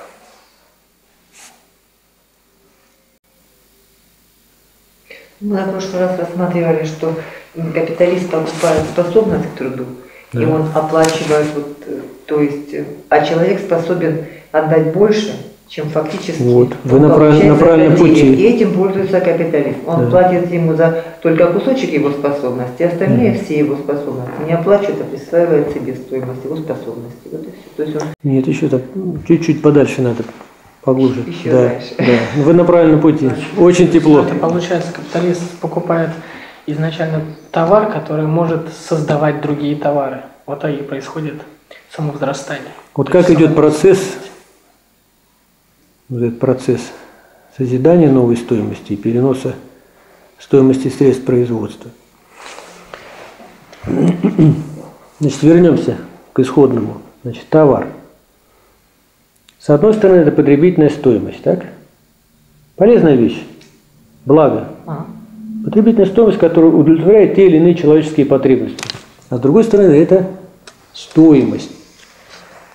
Мы на прошлый раз рассматривали, что капиталист покупает способность к труду, да. И он оплачивает, то есть, а человек способен отдать больше, чем фактически. Вот. Вы на правильном пути. И этим пользуется капиталист. Он платит ему за только кусочек его способности, остальные все его способности не оплачивают, а присваивает себе стоимость его способности. Вот и все. То есть он... Нет, еще так, чуть-чуть подальше надо, поглубже. Еще да, дальше. Да. Вы на правильном пути. Очень тепло. Это получается, капиталист покупает изначально товар, который может создавать другие товары. Вот и происходит самовозрастание. Вот как идет процесс, вот этот процесс созидания новой стоимости и переноса стоимости средств производства. Значит, вернемся к исходному. Значит, товар. С одной стороны, это потребительная стоимость, так? Полезная вещь, благо. Потребительная стоимость, которая удовлетворяет те или иные человеческие потребности. А с другой стороны, это стоимость.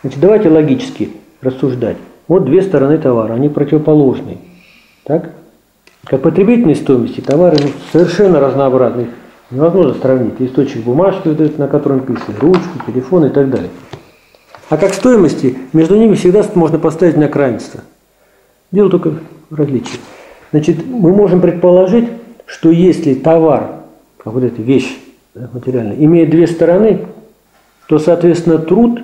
Значит, давайте логически рассуждать. Вот две стороны товара, они противоположные. Так? Как потребительной стоимости товары совершенно разнообразны. Невозможно сравнить листочек бумажки, вот этот, на котором написано, ручку, телефон и так далее. А как стоимости, между ними всегда можно поставить знак равенства. Дело только в различии. Значит, мы можем предположить, что если товар, как вот эта вещь, да, материальная, имеет две стороны, то, соответственно, труд,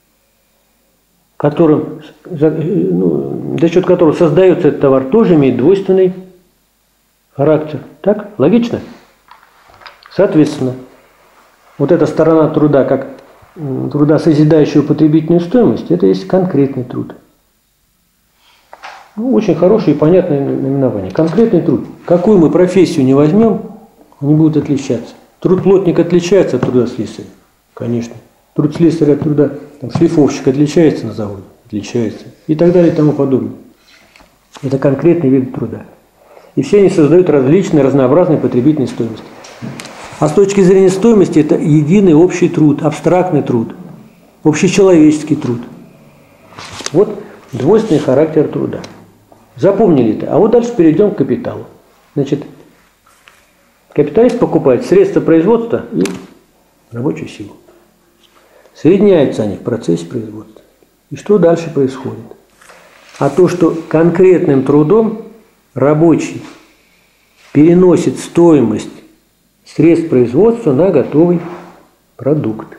за счет которого создается этот товар, тоже имеет двойственный характер. Так? Логично? Соответственно, вот эта сторона труда, как труда, созидающего потребительную стоимость, это есть конкретный труд. Ну, очень хорошее и понятное наименование. Конкретный труд. Какую мы профессию не возьмем, они будут отличаться. Труд плотника отличается от труда слесаря? Конечно. Труд слесаря от труда шлифовщика отличается на заводе? Отличается. И так далее и тому подобное. Это конкретный вид труда. И все они создают различные, разнообразные потребительные стоимости. А с точки зрения стоимости это единый общий труд, абстрактный труд, общечеловеческий труд. Вот двойственный характер труда. Запомнили это. А вот дальше перейдем к капиталу. Значит, капиталист покупает средства производства и рабочую силу. Соединяются они в процессе производства. И что дальше происходит? А то, что конкретным трудом рабочий переносит стоимость средств производства на готовый продукт.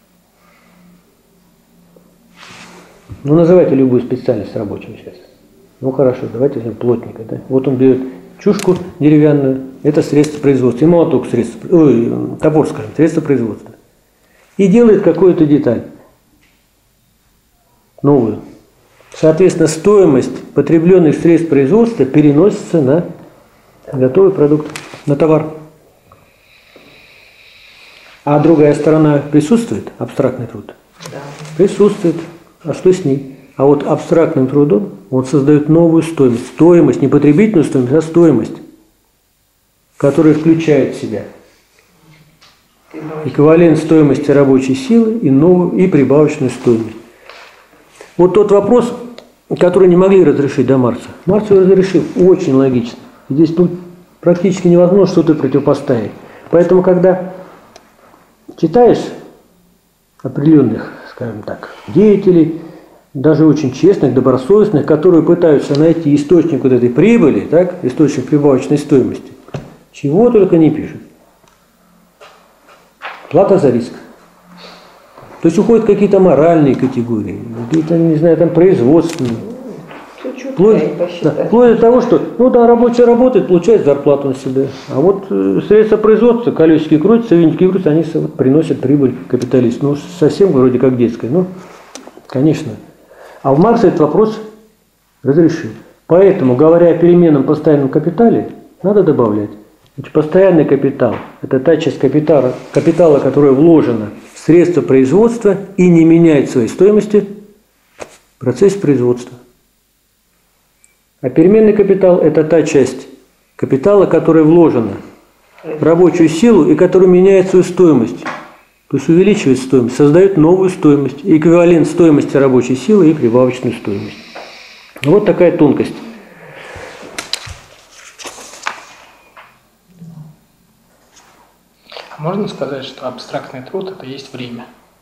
Ну, называйте любую специальность рабочим сейчас. Ну, хорошо, давайте возьмем плотника. Да? Вот он берет чушку деревянную, это средство производства, и молоток, топор, скажем, средство производства. И делает какую-то деталь новую. Соответственно, стоимость потребленных средств производства переносится на готовый продукт, на товар. А другая сторона присутствует, абстрактный труд? Да. Присутствует. А что с ней? А вот абстрактным трудом он создает новую стоимость. Стоимость, не потребительную стоимость, а стоимость, которая включает в себя эквивалент стоимости рабочей силы и новую и прибавочную стоимость. Вот тот вопрос, который не могли разрешить до Маркса. Маркс его разрешил очень логично. Здесь практически невозможно что-то противопоставить. Поэтому, когда читаешь определенных, скажем так, деятелей, даже очень честных, добросовестных, которые пытаются найти источник вот этой прибыли, так, источник прибавочной стоимости, чего только не пишут. Плата за риск. То есть уходят какие-то моральные категории, какие-то, не знаю, там производственные. Вплоть до того, что рабочий работает, получает зарплату на себя. А вот средства производства, колесики крутятся, винтики крутятся, они приносят прибыль капиталисту. Ну, совсем вроде как детская. Ну, конечно. А в Марксе этот вопрос разрешил. Поэтому, говоря о переменном постоянном капитале, надо добавлять. Значит, постоянный капитал – это та часть капитала, которая вложена в средства производства и не меняет своей стоимости в процессе производства. А переменный капитал – это та часть капитала, которая вложена в рабочую силу и которая меняет свою стоимость. То есть увеличивает стоимость, создает новую стоимость, эквивалент стоимости рабочей силы и прибавочную стоимость. Вот такая тонкость. Можно сказать, что абстрактный труд – это есть время?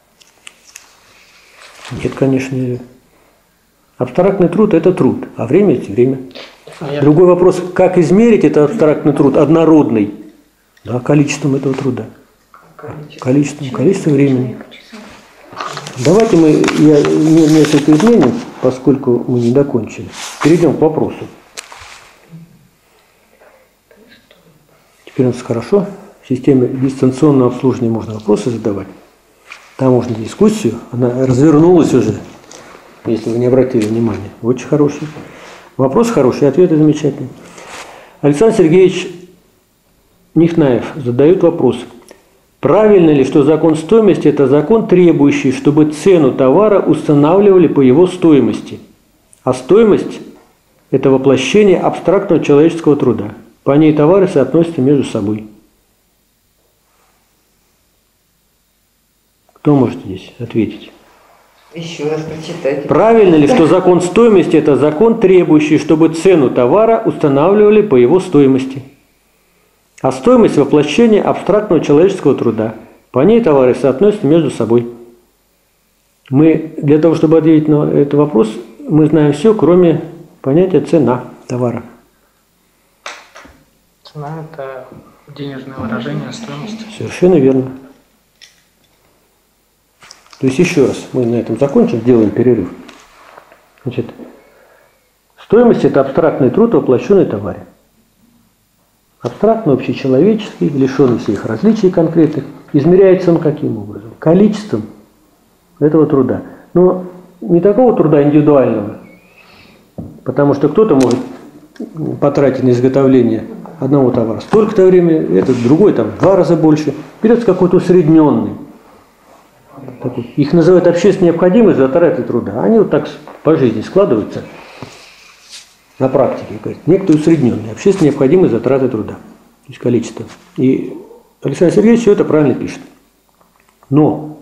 Нет, конечно, нельзя. Абстрактный труд – это труд, а время – это время. Другой вопрос, как измерить этот абстрактный труд, однородный, да, количеством этого труда, количеством времени. Давайте мы несколько изменим, поскольку мы не докончили. Перейдем к вопросу. Теперь у нас хорошо. В системе дистанционного обслуживания можно вопросы задавать. Там можно дискуссию. Она развернулась уже, если вы не обратили внимания. Очень хороший. Вопрос хороший, ответы замечательные. Александр Сергеевич Нихнаев задает вопрос. Правильно ли, что закон стоимости – это закон, требующий, чтобы цену товара устанавливали по его стоимости? А стоимость – это воплощение абстрактного человеческого труда. По ней товары соотносятся между собой. Кто может здесь ответить? Еще раз прочитайте. Правильно ли, что закон стоимости – это закон, требующий, чтобы цену товара устанавливали по его стоимости? А стоимость – воплощение абстрактного человеческого труда. По ней товары соотносятся между собой. Мы, для того, чтобы ответить на этот вопрос, мы знаем все, кроме понятия цена товара. Цена – это денежное выражение стоимости. Совершенно верно. То есть еще раз, мы на этом закончим, делаем перерыв. Значит, стоимость – это абстрактный труд, воплощенный в товаре. Абстрактный, общечеловеческий, лишенный всех различий конкретных. Измеряется он каким образом? Количеством этого труда. Но не такого труда индивидуального, потому что кто-то может потратить на изготовление одного товара столько-то времени, этот другой там в 2 раза больше. Берется какой-то усредненный. Такой. Их называют общественно необходимые затраты труда. Они вот так по жизни складываются на практике. Некоторые усредненные, общественно необходимые затраты труда. То есть количество. И Александр Сергеевич все это правильно пишет. Но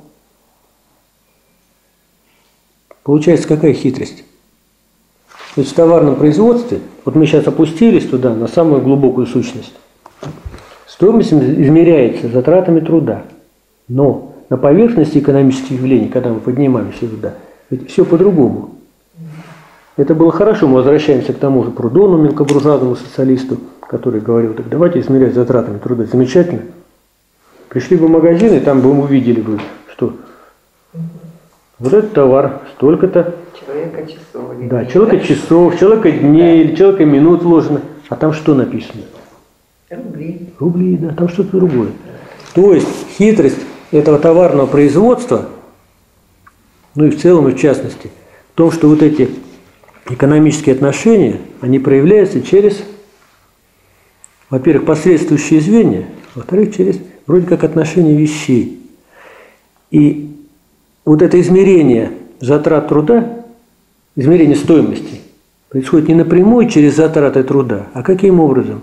получается какая хитрость? То есть в товарном производстве, вот мы сейчас опустились туда, на самую глубокую сущность. Стоимость измеряется затратами труда. Но на поверхности экономических явлений, когда мы поднимаемся туда, ведь все по-другому. Это было хорошо, мы возвращаемся к тому же Прудону, мелкобуржуазному социалисту, который говорил, так давайте измерять затратами труда. Замечательно. Пришли бы в магазин, и там бы мы увидели бы, что вот этот товар столько-то. Человека часов. Да, человека часов, человека дней, или человека минут вложено. А там что написано? Рубли. Рубли, да, там что-то другое. То есть хитрость этого товарного производства, ну и в целом, и в частности, в том, что вот эти экономические отношения, они проявляются через, во-первых, посредствующие звенья, во-вторых, через вроде как отношения вещей. И вот это измерение затрат труда, измерение стоимости, происходит не напрямую через затраты труда, а каким образом?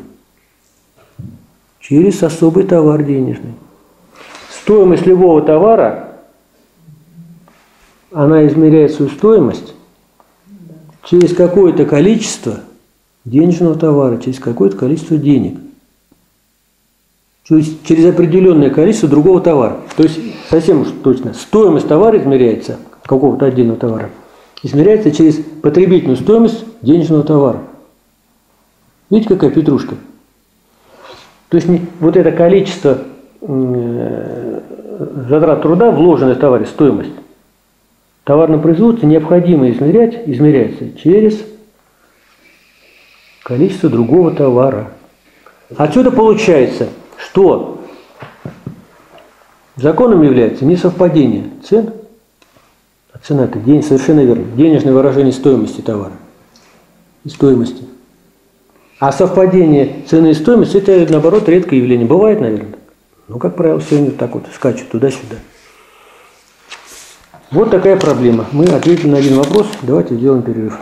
Через особый товар денежный. Стоимость любого товара, она измеряет свою стоимость через какое-то количество денежного товара, через какое-то количество денег. То есть через определенное количество другого товара. То есть совсем уж точно, стоимость товара измеряется, какого-то отдельного товара, измеряется через потребительную стоимость денежного товара. Видите, какая петрушка? То есть вот это количество затрат труда, вложенных в товаре, стоимость, в товарном производстве необходимо измеряется через количество другого товара. Отсюда получается, что законом является не совпадение цен, а цена – это день, совершенно верно, денежное выражение стоимости товара и стоимости. А совпадение цены и стоимости – это, наоборот, редкое явление. Бывает, наверное. Ну, как правило, все они так вот скачут туда-сюда. Вот такая проблема. Мы ответили на один вопрос. Давайте сделаем перерыв.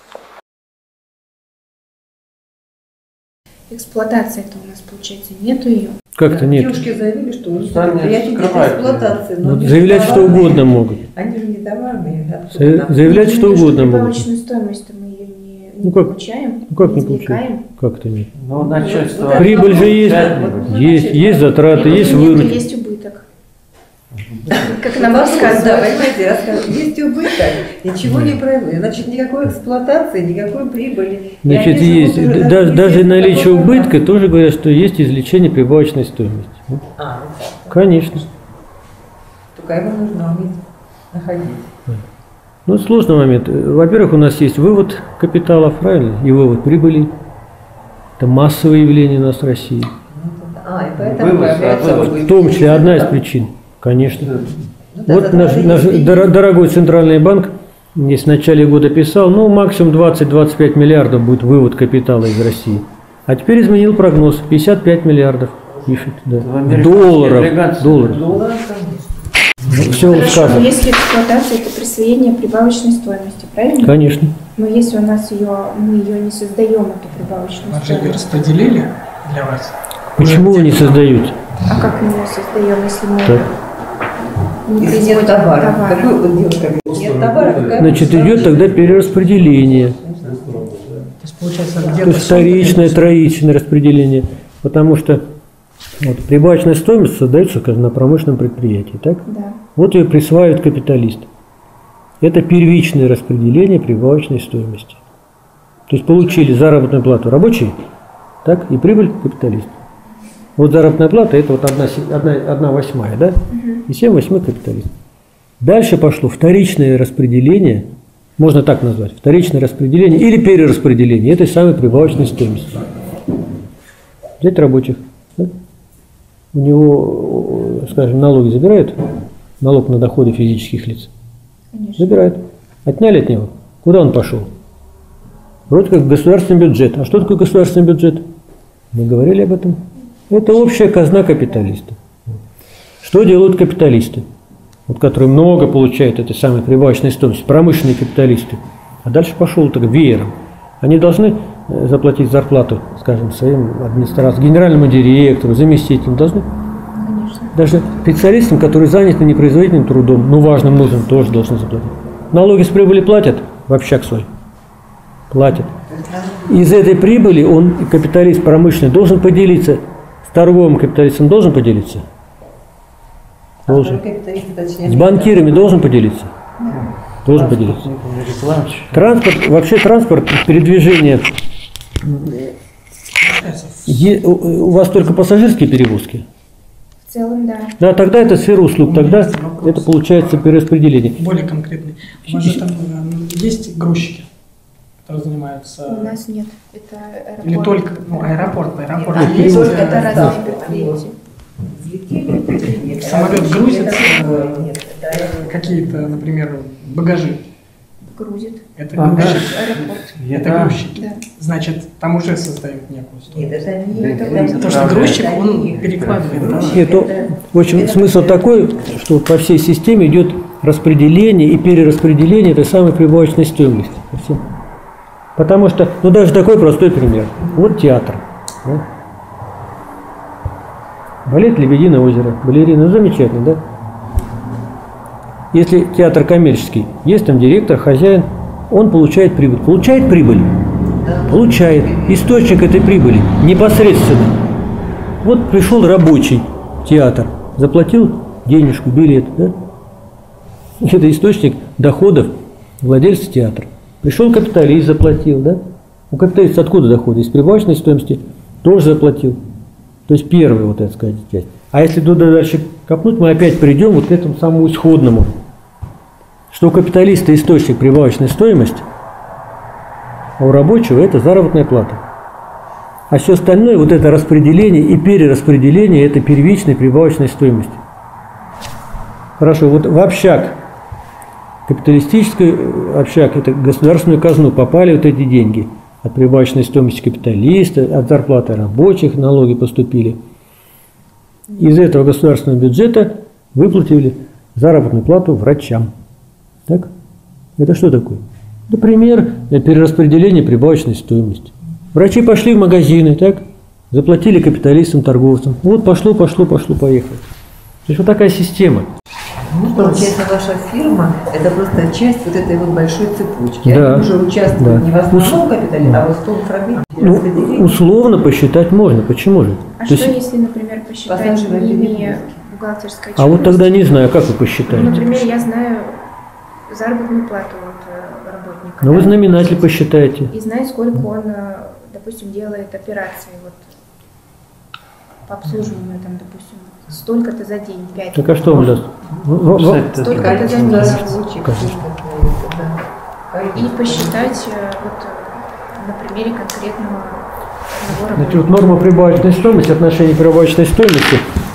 Эксплуатации-то у нас, получается, нету ее. Как-то нет. Девушки заявили, что у них Здание предприятие нет скрывает. эксплуатации. Но они Заявлять же что товарные. угодно могут. Они же не товарные. Откуда нам? Заявлять что угодно могут. Прибавочную стоимость мы ее не Ну как? получаем, Ну как не извлекаем. получаем? Как-то нет. Ну, начальство... Вот Прибыль же есть. Начальник. Есть затраты, есть Нет, выручка. есть убыток. Как нам Да, рассказывают. понимаете, есть убыток, ничего не производит. Значит, никакой эксплуатации, никакой прибыли. И Значит, они есть. живут уже, Даже естественно, наличие такой убытка формат. тоже говорят, что есть извлечение прибавочной стоимости. Ну, А, конечно. только его нужно уметь находить. Ну, это сложный момент. Во-первых, у нас есть вывод капиталов, правильно? И вывод прибыли. Это массовое явление у нас в России. И поэтому Вывоз, появляется вывоз. убыток. В том числе одна из причин, конечно. Ну да, Вот затраты наш есть. дорогой центральный банк здесь в начале года писал, ну, максимум 20-25 миллиардов будет вывод капитала из России. А теперь изменил прогноз, 55 миллиардов пишет. Да. Долларов. Доллар, конечно. Все Хорошо, сказано. но если эксплуатация – это присвоение прибавочной стоимости, правильно? Конечно. Но если у нас мы ее не создаем, эту прибавочную Мы же ее стоимость, распределили для вас. Почему вы не создаете? а как мы ее создаем, если мы… Так. не Если производит нет товара. товара. Какой вот девушка говорит, нет товара, какая Значит, идет тогда перераспределение. То есть получается То где-то есть вторичное, троичное распределение. Потому что вот, прибавочная стоимость создается, скажем, на промышленном предприятии. Так? Да. Вот ее присваивает капиталист. Это первичное распределение прибавочной стоимости. То есть получили заработную плату рабочие, так, и прибыль капиталист. Вот заработная плата это вот 1/8, да? И 7/8 капиталист. Дальше пошло вторичное распределение, можно так назвать, вторичное распределение или перераспределение этой самой прибавочной стоимости. Взять рабочих. Да? У него, скажем, налоги забирают, налог на доходы физических лиц. Конечно. Забирают. Отняли от него. Куда он пошел? Вроде как государственный бюджет. А что такое государственный бюджет? Мы говорили об этом. Это общая казна капиталиста. Что делают капиталисты? Вот, которые много получают этой самой прибавочной стоимости, промышленные капиталисты. А дальше пошел так веером. Они должны заплатить зарплату, скажем, своим администрациям, генеральному директору, заместителям. Должны. Конечно. Даже специалистам, которые заняты непроизводительным трудом, ну важным, нужным, тоже должны заплатить. Налоги с прибыли платят в общак свой? Платят. Из этой прибыли он, капиталист промышленный, должен поделиться. С торговым капиталистом должен поделиться? Должен. С банкирами должен поделиться? Должен поделиться. Транспорт, вообще транспорт, передвижение. У вас только пассажирские перевозки? В целом, да. Да, тогда это сфера услуг, тогда это получается перераспределение. более конкретный. У вас же там есть грузчики, которые занимаются... У нас нет. Это аэропорт. Или только аэропорт. Аэропорт Нет, есть. только это разные предприятия. Самолет грузит какие-то, например, багажи. Грузит. Это грузчики. Аэропорт. Это грузчики. Да. Значит, там уже создают некую Нет, стоимость. это не это. Потому что грузчик, он перекладывает. Да? Это, в общем, смысл такой, что по всей системе идет распределение и перераспределение этой самой прибавочной стоимости. Потому что, ну даже такой простой пример. Вот театр. Да? Балет «Лебединое озеро». Балерина, ну, замечательно, да? Если театр коммерческий, есть там директор, хозяин, он получает прибыль. Получает прибыль? Получает. Источник этой прибыли непосредственно. Вот пришел рабочий театр, заплатил денежку, билет, да? Это источник доходов владельца театра. Пришел капиталист, заплатил, да? У капиталиста откуда доходы? Из прибавочной стоимости тоже заплатил. То есть первая, вот так сказать, часть. А если туда дальше копнуть, мы опять придем вот к этому самому исходному. Что у капиталиста источник прибавочной стоимости, а у рабочего это заработная плата. А все остальное, вот это распределение и перераспределение, это первичной прибавочной стоимости. Хорошо, вот в общак, капиталистический общак, это государственную казну попали вот эти деньги. От прибавочной стоимости капиталиста, от зарплаты рабочих налоги поступили. Из этого государственного бюджета выплатили заработную плату врачам. Так? Это что такое? Например, перераспределение прибавочной стоимости. Врачи пошли в магазины, так? Заплатили капиталистам, торговцам. Вот пошло, поехало. То есть вот такая система. Ну, получается, ваша фирма – это просто часть вот этой вот большой цепочки. Да. Они уже участвуют Да. не в основном капитале, а в том фрагменте распределения. Ну, условно посчитать можно. Почему же? А То что есть, если, например, посчитать, Пассажиры не имея перевозки. бухгалтерской а вот отчетности? тогда не знаю, как вы Ну, посчитаете. например, я знаю заработную плату вот, работника. Ну, вы да, знаменатель посчитаете. И знаю, сколько он, допустим, делает операции вот, по обслуживанию, там, допустим, столько-то за день, 5. Так а что вам даст? Столько-то за месяц. Рабочих, Конечно. да. И посчитать вот, на примере конкретного одного Значит, работника. вот норма прибавочной стоимости, отношение прибавочной стоимости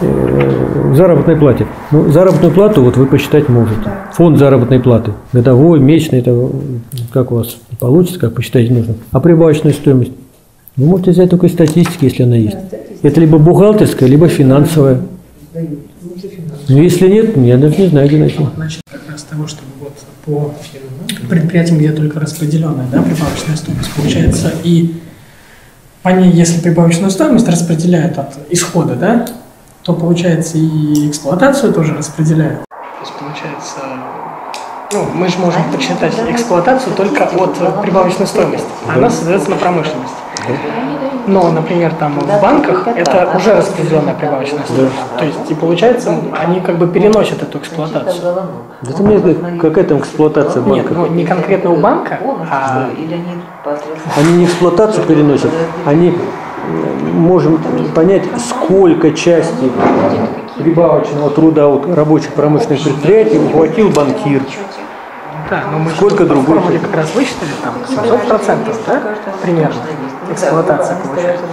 к заработной плате. Ну, заработную плату вот вы посчитать можете. Да. Фонд заработной платы. Годовой, месячный, это как у вас получится, как посчитать нужно. А прибавочную стоимость вы можете взять только из статистики, если она есть. Это либо бухгалтерская, либо финансовая. Ну, если нет, я даже не знаю, где найти. Вот начать как раз с того, чтобы вот по предприятиям, где только распределенная, да, прибавочная стоимость получается, и по ней, если прибавочную стоимость распределяют от исхода, да, то получается и эксплуатацию тоже распределяют. То есть получается, ну, мы же можем посчитать эксплуатацию только от прибавочной стоимости. Она создается на промышленности. Но, например, там в банках это уже распределенная прибавочная стоимость. То есть, и получается, они как бы переносят эту эксплуатацию. Да это мне какая там эксплуатация банка? Нет, ну не конкретно у банка, а они не эксплуатацию переносят, они можем понять, сколько части прибавочного труда от рабочих промышленных предприятий ухватил банкир. да, но мы Сколько другой? формуле как раз высчитали, там 700%, да, примерно, эксплуатация получается.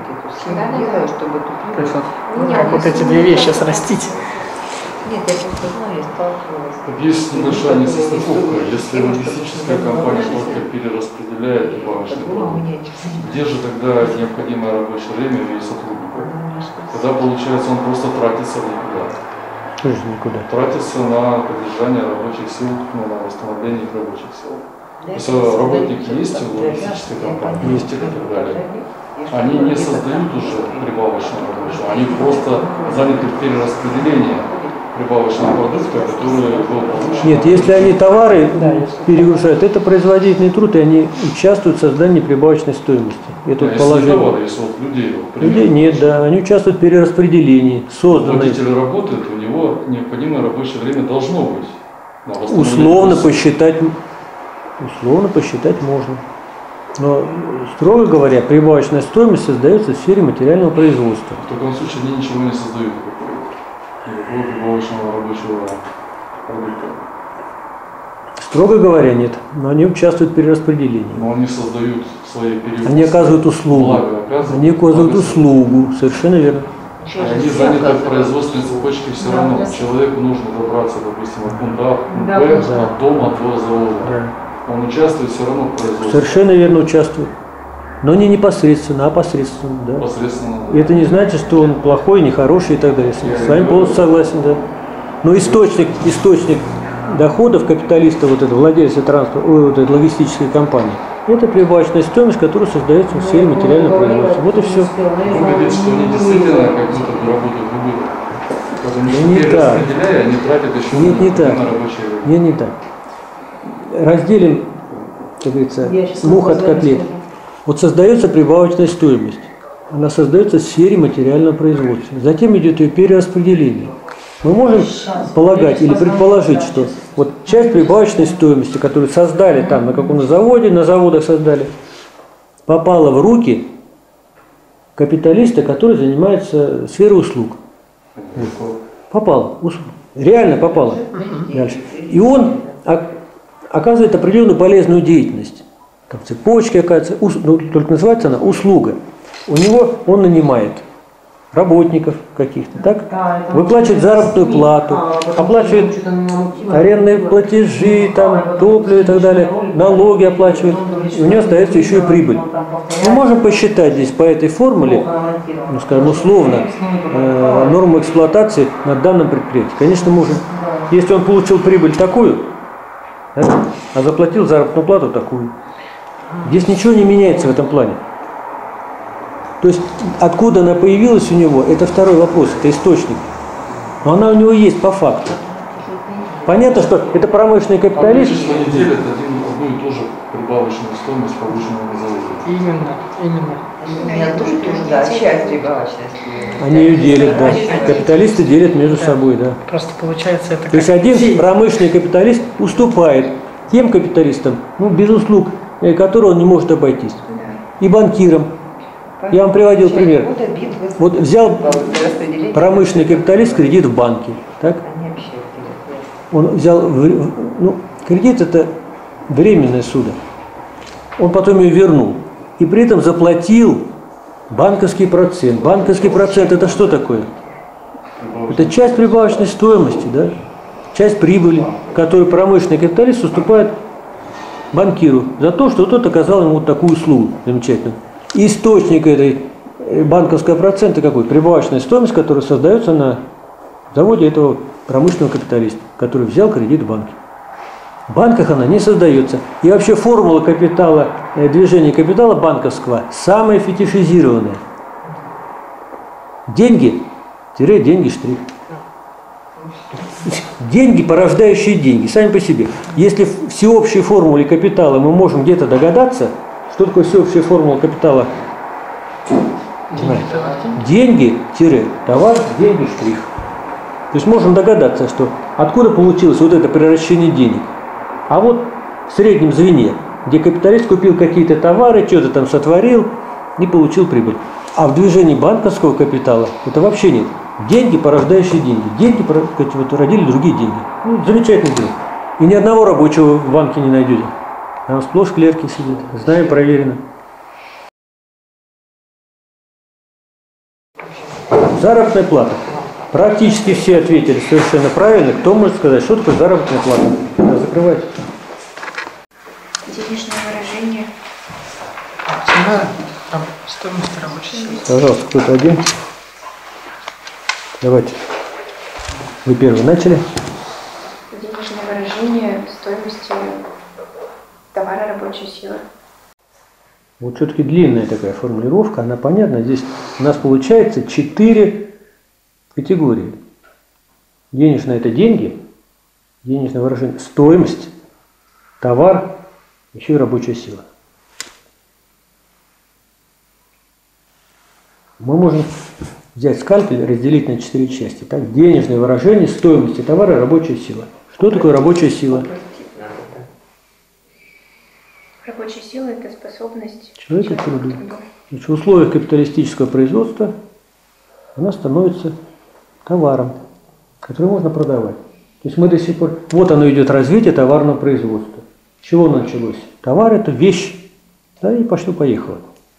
То есть вот, как вот эти две вещи срастить. Нет, я просто знаю, я сталкивалась. Есть небольшая несостыковка. Если логистическая компания только перераспределяет прибавочный продукт, где же тогда необходимое рабочее время у ее сотрудников? Тогда получается он просто тратится в никуда. Тоже никуда. Тратится на поддержание рабочих сил, на восстановление их рабочих сил. Если работники есть в логистической компании, есть и так далее, они не создают уже прибавочного рабочего, они просто заняты перераспределением прибавочного продукта, который был получен. Нет, если они товары перегружают, это производительный труд, и они участвуют в создании прибавочной стоимости. Это Если положение. товары, если вот людей, вот, Людей нет, да, они участвуют в перераспределении, созданной. водитель работает, у него необходимое рабочее время должно быть. На Условно восстановление посчитать можно. Но, строго говоря, прибавочная стоимость создается в сфере материального производства. В таком случае они ничего не создают. Никакого прибавочного рабочего продукта. Строго говоря, нет. Но они участвуют в перераспределении. Но они создают свои периоды. Они оказывают услугу. Они оказывают услугу, совершенно верно. Они заняты в производственной цепочке все равно. Человеку нужно добраться, допустим, от пункта А, пункт Б, от дома до завода. Да. Он участвует все равно в производстве. Совершенно верно участвует. Но не непосредственно, а посредственно. Да. Посредственно. И это не значит, что он плохой, нехороший и так далее. С вами полностью согласен, да. Но источник доходов капиталиста, вот это, владельца транспорта, вот этой логистической компании, это прибавочная стоимость, которая создается в сфере материального производства. Вот и все. Вы говорите, что они действительно как будто бы работают в убыток. Когда они Не так. перераспределяя, они тратят еще Нет, не так. на рабочее время. Нет, не так. Разделим, как говорится, мух от котлет. Вот создается прибавочная стоимость. Она создается в сфере материального производства. Затем идет ее перераспределение. Мы можем полагать или предположить, что вот часть прибавочной стоимости, которую создали там на каком-то заводе, на заводах создали, попала в руки капиталиста, который занимается сферой услуг. Попала. Реально попала. Дальше. И он оказывает определенную полезную деятельность. Там цепочки, оказывается, только называется она услуга. У него он нанимает работников каких-то, так? Выплачивает заработную плату, оплачивает арендные платежи, там, топливо и так далее, налоги оплачивает, и у него остается еще и прибыль. Мы можем посчитать здесь по этой формуле, ну, скажем, условно, норму эксплуатации на данном предприятии. Конечно, можем. Если он получил прибыль такую, да, а заплатил заработную плату такую, здесь ничего не меняется в этом плане. То есть, откуда она появилась у него, это второй вопрос, это источник. Но она у него есть по факту. Понятно, что это промышленный капиталист. Они делят одну и ту же прибавочную стоимость, полученную на заводе. У меня тоже, да, часть прибавочной стоимости. Они ее делят, да. Капиталисты делят между собой, да. Просто получается это. То есть один промышленный капиталист уступает тем капиталистам, ну, без услуг, которого он не может обойтись. И банкирам. Я вам приводил пример. Вот взял промышленный капиталист кредит в банке. Так? Он взял, ну, кредит это временное судо. Он потом ее вернул. И при этом заплатил банковский процент. Банковский процент это что такое? Это часть прибавочной стоимости, да? Часть прибыли, которую промышленный капиталист уступает банкиру за то, что тот оказал ему вот такую услугу замечательную. Источник этой банковского процента какой? Прибавочная стоимость, которая создается на заводе этого промышленного капиталиста, который взял кредит в банке. В банках она не создается. И вообще формула капитала, движения капитала банковского самая фетишизированная. Деньги, деньги, штрих. деньги, порождающие деньги, сами по себе. Если в всеобщей формуле капитала мы можем где-то догадаться, что такое всеобщая формула капитала? Деньги, товар, деньги, штрих. То есть можем догадаться, что откуда получилось вот это превращение денег. А вот в среднем звене, где капиталист купил какие-то товары, что-то там сотворил и получил прибыль. А в движении банковского капитала это вообще нет. Деньги, порождающие деньги. Деньги вот, родили другие деньги. Ну, замечательное дело. И ни одного рабочего в банке не найдете. Там сплошь клерки сидят. Знаем, проверено. Заработная плата. Практически все ответили совершенно правильно. Кто может сказать, что такое заработная плата? Надо закрывать. Денежное выражение. Цена стоимости рабочей силы. Пожалуйста, кто-то один. Давайте. Вы первый начали. Денежное выражение стоимости товара рабочей силы. Вот все-таки длинная такая формулировка, она понятна. Здесь у нас получается 4 категории. Денежное – это деньги, денежное выражение – стоимость, товар, еще и рабочая сила. Мы можем взять скальпель, разделить на 4 части. Так, денежное выражение стоимости товара, рабочая сила. Что такое рабочая сила? Рабочая сила – это способность Человека к труду. Значит, в условиях капиталистического производства она становится товаром, который можно продавать. То есть мы до сих пор... Вот оно идет развитие товарного производства. С чего началось? Товар – это вещь. Да, и пошло-поехало.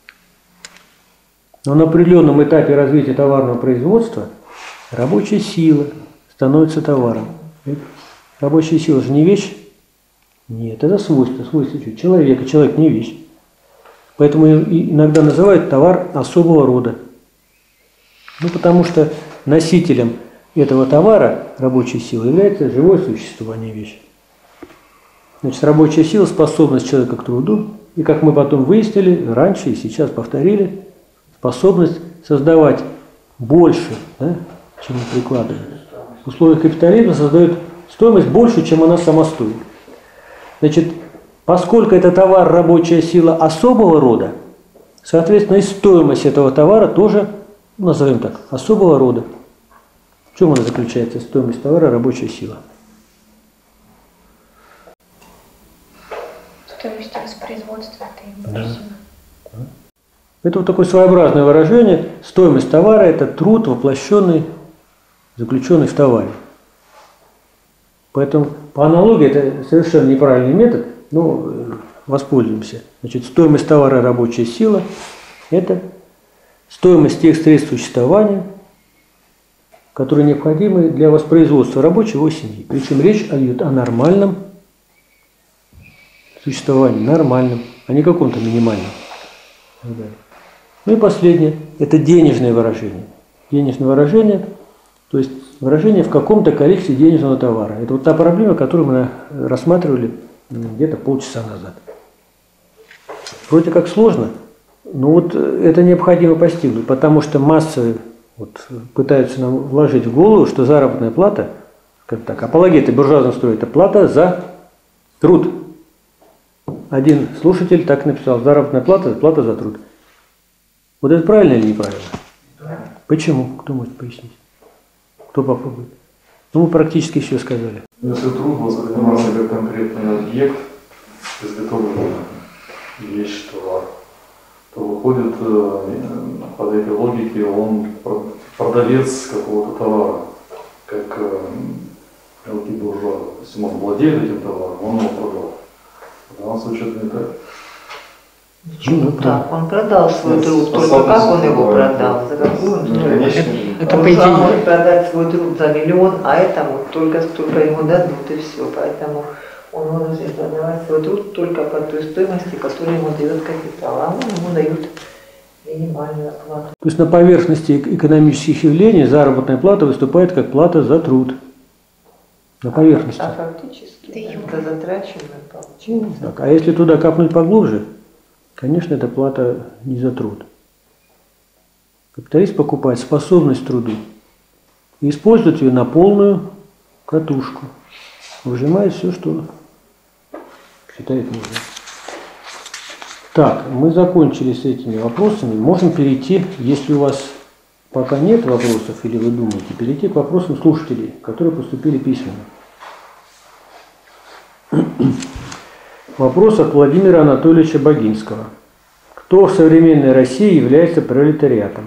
Но на определенном этапе развития товарного производства рабочая сила становится товаром. Рабочая сила же не вещь? Нет, это свойство человека. Человек не вещь. Поэтому иногда называют товар особого рода. Ну, потому что носителем этого товара, рабочей силы, является живое существо, а не вещь. Значит, рабочая сила – способность человека к труду, и, как мы потом выяснили, раньше и сейчас повторили, способность создавать больше, да, чем мы прикладываем. В условиях капитализма создает стоимость больше, чем она сама стоит. Значит, поскольку это товар, рабочая сила особого рода, соответственно, и стоимость этого товара тоже, назовем так, особого рода. В чем она заключается, стоимость товара, рабочая сила? Стоимость воспроизводства – это имущество. Это вот такое своеобразное выражение. Стоимость товара – это труд, воплощенный, заключенный в товаре. Поэтому по аналогии это совершенно неправильный метод, но воспользуемся. Значит, стоимость товара, рабочая сила – это стоимость тех средств существования, которые необходимы для воспроизводства рабочего семьи. Причем речь идет о нормальном существовании, нормальном, а не каком-то минимальном. Ну и последнее – это денежное выражение. Денежное выражение, то есть выражение в каком-то количестве денежного товара. Это вот та проблема, которую мы рассматривали где-то полчаса назад. Вроде как сложно, но вот это необходимо постигнуть, потому что массы вот пытаются нам вложить в голову, что заработная плата, как так, апологеты буржуазного строя – это плата за труд. Один слушатель так написал: заработная плата – плата за труд. Вот это правильно или неправильно? Почему? Кто может пояснить? Кто попробует? Ну, мы практически все сказали. Если труд воспринимался как конкретный объект, изготовленная вещь, товар, то выходит под этой логике он продавец какого-то товара, как мелкий буржуа. То есть он владеет этим товаром, он его продал. В данном случае это не так. Почему так? Он продал свой труд, только как он его продал? За какую он сумму? Это по Он идее. может продать свой труд за 1 000 000, а этому только столько ему дадут и все. Поэтому он может продавать свой труд только по той стоимости, которую ему дает капитал. А он ему дают минимальную оплату. То есть на поверхности экономических явлений заработная плата выступает как плата за труд. На поверхности. А фактически это затрачиваемое получается. Так, а если туда копнуть поглубже, конечно, это плата не за труд. Капиталист покупает способность к труду и использует ее на полную катушку, выжимает все, что считает нужным. Так, мы закончили с этими вопросами. Можем перейти, если у вас пока нет вопросов или вы думаете, перейти к вопросам слушателей, которые поступили письменно. Вопрос от Владимира Анатольевича Богинского. Кто в современной России является пролетариатом?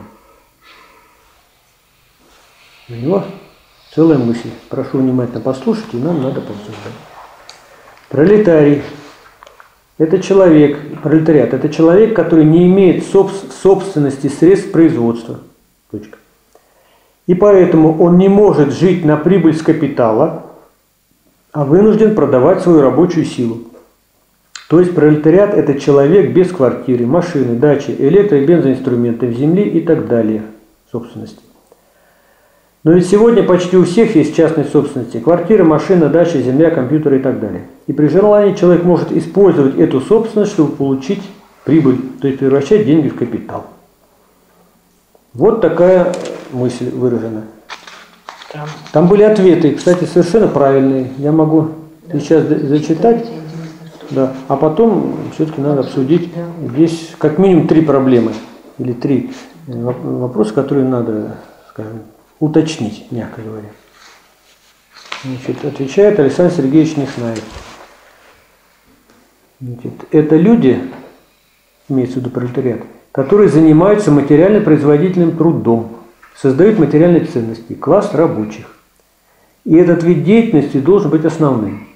У него целая мысль. Прошу внимательно послушать, и нам надо пообсуждать. Пролетарий – это человек, пролетариат – это человек, который не имеет собственности средств производства. Точка. И поэтому он не может жить на прибыль с капитала, а вынужден продавать свою рабочую силу. То есть пролетариат – это человек без квартиры, машины, дачи, электро- и бензоинструментов, земли и так далее собственности. Но ведь сегодня почти у всех есть частные собственности: квартира, машина, дача, земля, компьютеры и так далее. И при желании человек может использовать эту собственность, чтобы получить прибыль, то есть превращать деньги в капитал. Вот такая мысль выражена. Там были ответы, кстати, совершенно правильные. Я могу сейчас зачитать, да, а потом все-таки надо обсудить. Здесь как минимум 3 проблемы или 3 вопроса, которые надо, скажем, уточнить, мягко говоря. Значит, отвечает Александр Сергеевич Нехнаев. Значит, это люди, имеется в виду пролетариат, которые занимаются материально-производительным трудом, создают материальные ценности, класс рабочих. И этот вид деятельности должен быть основным.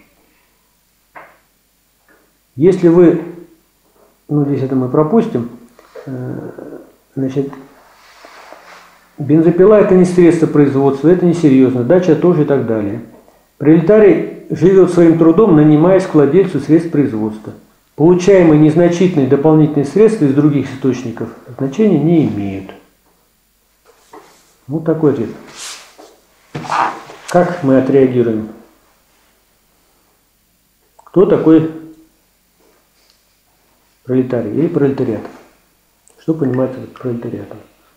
Если вы, ну здесь это мы пропустим, значит, бензопила – это не средство производства, это несерьезно, дача тоже и так далее. Пролетарий живет своим трудом, нанимаясь к владельцу средств производства. Получаемые незначительные дополнительные средства из других источников значения не имеют. Вот такой ответ. Как мы отреагируем? Кто такой пролетарий или пролетариат? Что понимается под пролетариатом?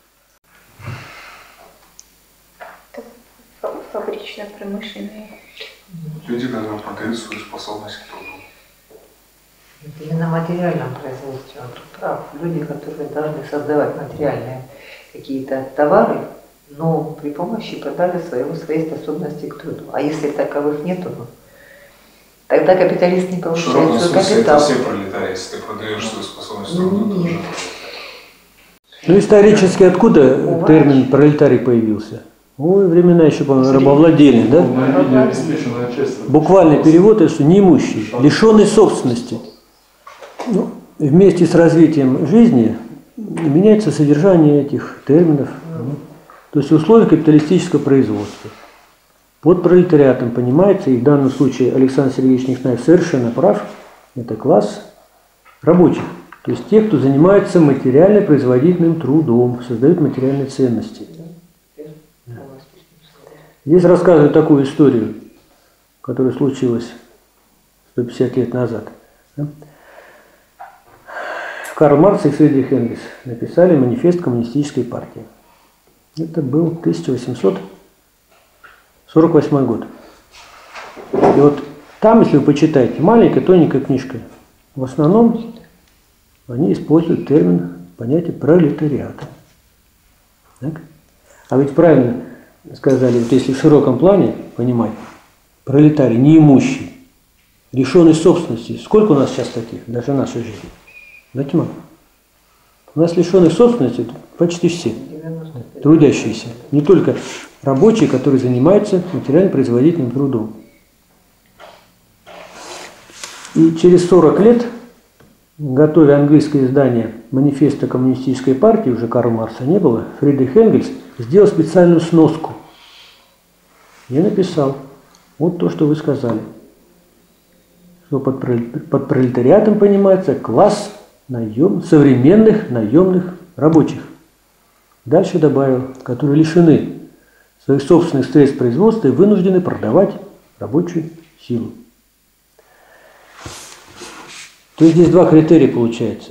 Фабрично-промышленные. Люди, которые продают свою способность к труду. Или на материальном производстве, он тут прав. Люди, которые должны создавать материальные какие-то товары, но при помощи продажи своей способности к труду. А если таковых нету, ну, тогда капиталист не получает свой капитал. Это все пролетарии, если ты продаешь свою способность к труду, то уже... Ну, исторически откуда термин пролетарий появился? Ой, времена еще, по-моему, рабовладения, да? Буквальный перевод – это что неимущий, лишенный собственности. Ну, вместе с развитием жизни меняется содержание этих терминов, то есть условия капиталистического производства. Под пролетариатом понимается, и в данном случае Александр Сергеевич Нехнаев совершенно прав, это класс рабочих, то есть тех, кто занимается материально-производительным трудом, создают материальные ценности. Здесь рассказываю такую историю, которая случилась 150 лет назад. Карл Маркс и Фридрих Энгельс написали манифест коммунистической партии. Это был 1848 год. И вот там, если вы почитаете, маленькая, тоненькая книжка, в основном они используют термин, понятие пролетариата. Так? А ведь правильно сказали, вот если в широком плане понимать, пролетарий неимущий, лишенный собственности. Сколько у нас сейчас таких, даже в нашей жизни? Да тьма. У нас лишенных собственности почти все, трудящиеся. Не только рабочие, которые занимаются материально-производительным трудом. И через 40 лет, готовя английское издание манифеста коммунистической партии, уже Карла Маркса не было, Фридрих Энгельс сделал специальную сноску. Я написал вот то, что вы сказали. Что под пролетариатом понимается класс современных наемных рабочих. Дальше добавил, которые лишены своих собственных средств производства и вынуждены продавать рабочую силу. То есть здесь 2 критерия получается.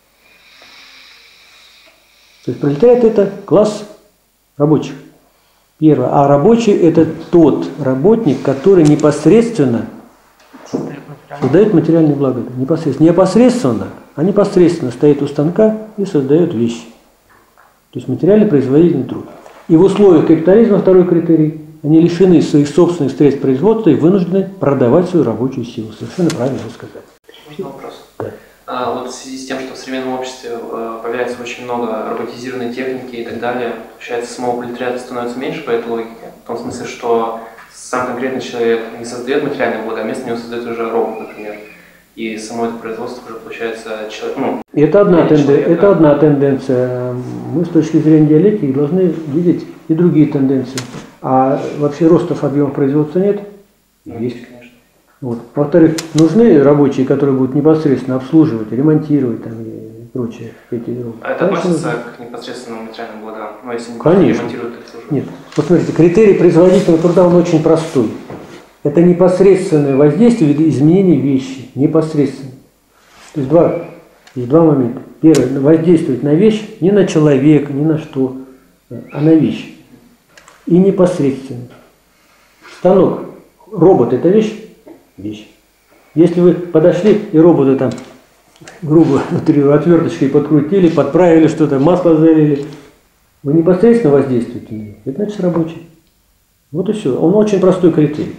То есть пролетариат – это класс рабочих. Первое. А рабочий – это тот работник, который непосредственно создает материальные блага. Непосредственно. Не опосредственно, а непосредственно стоит у станка и создает вещи. То есть материальный производительный труд. И в условиях капитализма, второй критерий, они лишены своих собственных средств производства и вынуждены продавать свою рабочую силу. Совершенно правильно вы сказали. Можно вопрос? Да. Вот в связи с тем, что в современном обществе появляется очень много роботизированной техники и так далее, получается, самого пролетариата становится меньше по этой логике? В том смысле, что сам конкретный человек не создает материальное благо, а вместо него создает уже робот, например. И само это производство уже получается человек. Это одна тенденция. Мы с точки зрения диалектики должны видеть и другие тенденции. А вообще ростов объемов производства нет? Есть. Вот. Во-вторых, нужны рабочие, которые будут непосредственно обслуживать, ремонтировать там, и прочее. А это относится к непосредственному материальному благам? Ну, если не конечно. ремонтируют, то обслуживают? Нет. Посмотрите, критерий производительного труда, он очень простой. Это непосредственное воздействие в виде изменения вещи. Непосредственно. То есть два момента. Первое, воздействовать на вещь не на человека, не на что, а на вещь. И непосредственно. Станок, робот – это вещь? Вещь. Если вы подошли и робота там грубо отверточкой подкрутили, подправили что-то, масло залили, вы непосредственно воздействуете на него. Это значит рабочий. Вот и все. Он очень простой критерий.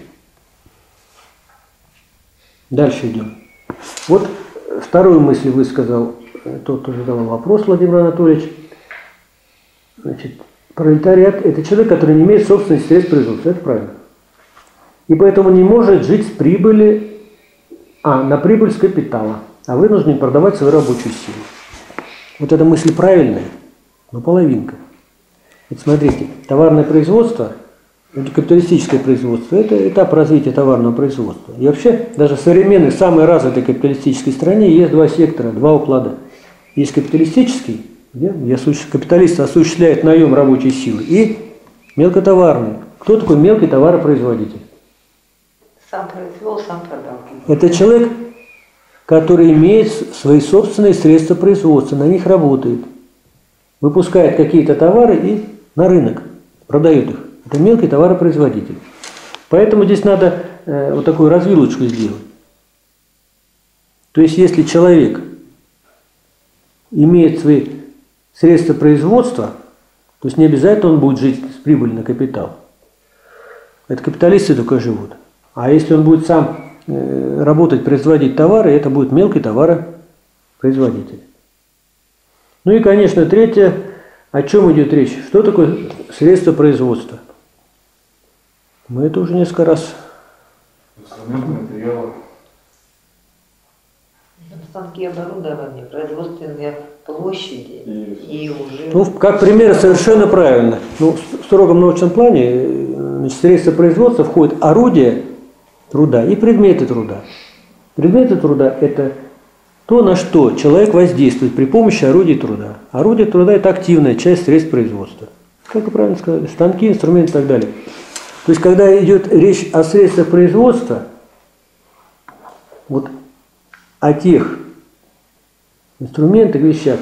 Дальше идем. Вот вторую мысль высказал, тот, кто задал вопрос, Владимир Анатольевич. Значит, пролетариат – это человек, который не имеет собственных средств производства. Это правильно. И поэтому не может жить с прибыли, на прибыль с капитала, а вынужден продавать свою рабочую силу. Вот эта мысль правильная, но половинка. Вот смотрите, товарное производство, капиталистическое производство – это этап развития товарного производства. И вообще, даже в современной, самой развитой капиталистической стране есть два сектора, два уклада. Есть капиталистический, где капиталист осуществляет наем рабочей силы, и мелкотоварный. Кто такой мелкий товаропроизводитель? Сам произвел, сам продал. Это человек, который имеет свои собственные средства производства, на них работает, выпускает какие-то товары и на рынок продает их. Это мелкий товаропроизводитель. Поэтому здесь надо вот такую развилочку сделать. То есть, если человек имеет свои средства производства, то есть не обязательно он будет жить с прибыли на капитал. Это капиталисты только живут. А если он будет сам работать, производить товары, это будет мелкий товаропроизводитель. Ну и, конечно, третье, о чем идет речь? Что такое средство производства? Мы это уже несколько раз. Инструменты, материалы. Станки оборудования, производственные площади и уже... Ну, как пример, совершенно правильно. Ну, в строгом научном плане в средства производства входят орудия труда и предметы труда. Предметы труда – это то, на что человек воздействует при помощи орудий труда. Орудие труда – это активная часть средств производства. Как вы правильно сказали, станки, инструменты и так далее. То есть, когда идет речь о средствах производства, вот о тех инструментах, вещах,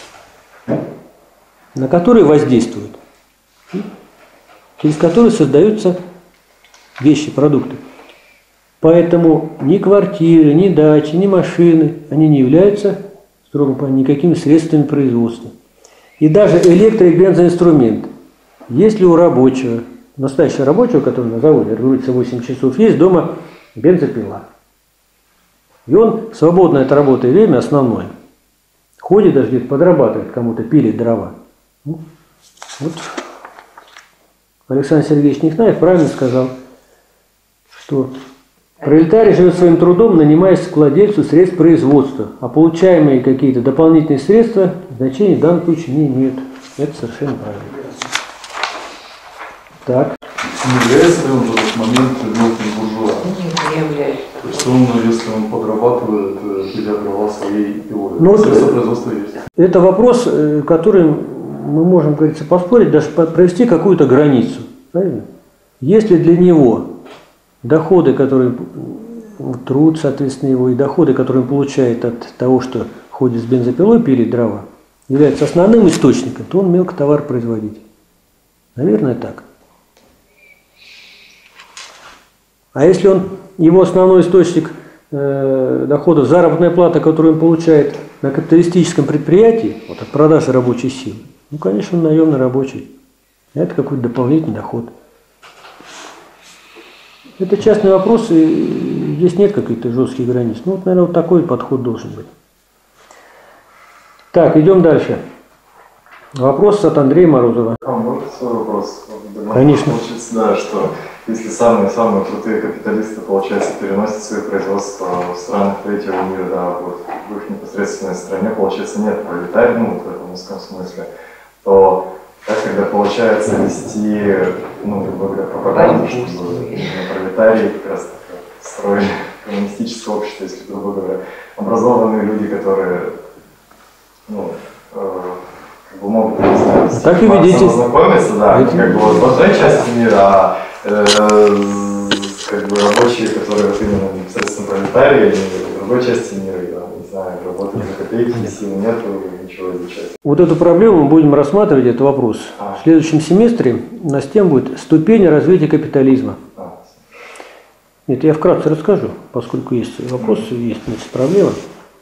на которые воздействуют, через которые создаются вещи, продукты. Поэтому ни квартиры, ни дачи, ни машины, они не являются, строго говоря, никакими средствами производства. И даже электро- и бензоинструмент. Если у рабочего, настоящего рабочего, который на заводе трудится 8 часов, есть дома бензопила. И он свободное от работы время основное. Ходит даже где-то подрабатывает, кому-то пилит дрова. Вот Александр Сергеевич Нихнаев правильно сказал, что пролетарий живет своим трудом, нанимаясь к владельцу средств производства, а получаемые какие-то дополнительные средства значения в данном случае не имеют. Это совершенно правильно. Так. Не является ли он в этот момент мелким буржуа? Не является. То есть он, если он подрабатывает для дрова своей пилой, Ну, средства производства есть. Это вопрос, который мы можем, говорится, поспорить, даже провести какую-то границу. Правильно? Если для него доходы, которые труд, соответственно, его, и доходы, которые он получает от того, что ходит с бензопилой, пилит дрова, являются основным источником, то он мелкотоваропроизводитель. Наверное, так. А если его основной источник дохода, заработная плата, которую он получает на капиталистическом предприятии, вот от продажи рабочей силы, ну, конечно, он наемный рабочий. Это какой-то дополнительный доход. Это частный вопрос, и здесь нет каких-то жестких границ. Ну, вот, наверное, вот такой подход должен быть. Так, идем дальше. Вопрос от Андрея Морозова. Может свой вопрос? Конечно. Получится, да, что если самые крутые капиталисты, получается, переносят свои производства в странах третьего мира, да, вот в их непосредственной стране, получается, нет пролетариев, ну, вот в этом узком смысле, то как тогда получается вести, ну, грубо говоря, пропаганду, чтобы пролетарии как раз строили коммунистическое общество, если, грубо говоря, образованные люди, которые, ну, как бы могут, не знаю, так и ведите. Знакомиться, да, как бы вот в одной части мира, а как бы рабочие, которые вот именно непосредственно пролетарии, они в другой части мира, не знаю, работают за копейки, сил нету, ничего изучать. Вот эту проблему мы будем рассматривать, этот вопрос. В следующем семестре у нас тема будет «Ступени развития капитализма». Нет, я вкратце расскажу, поскольку есть вопросы, есть проблема.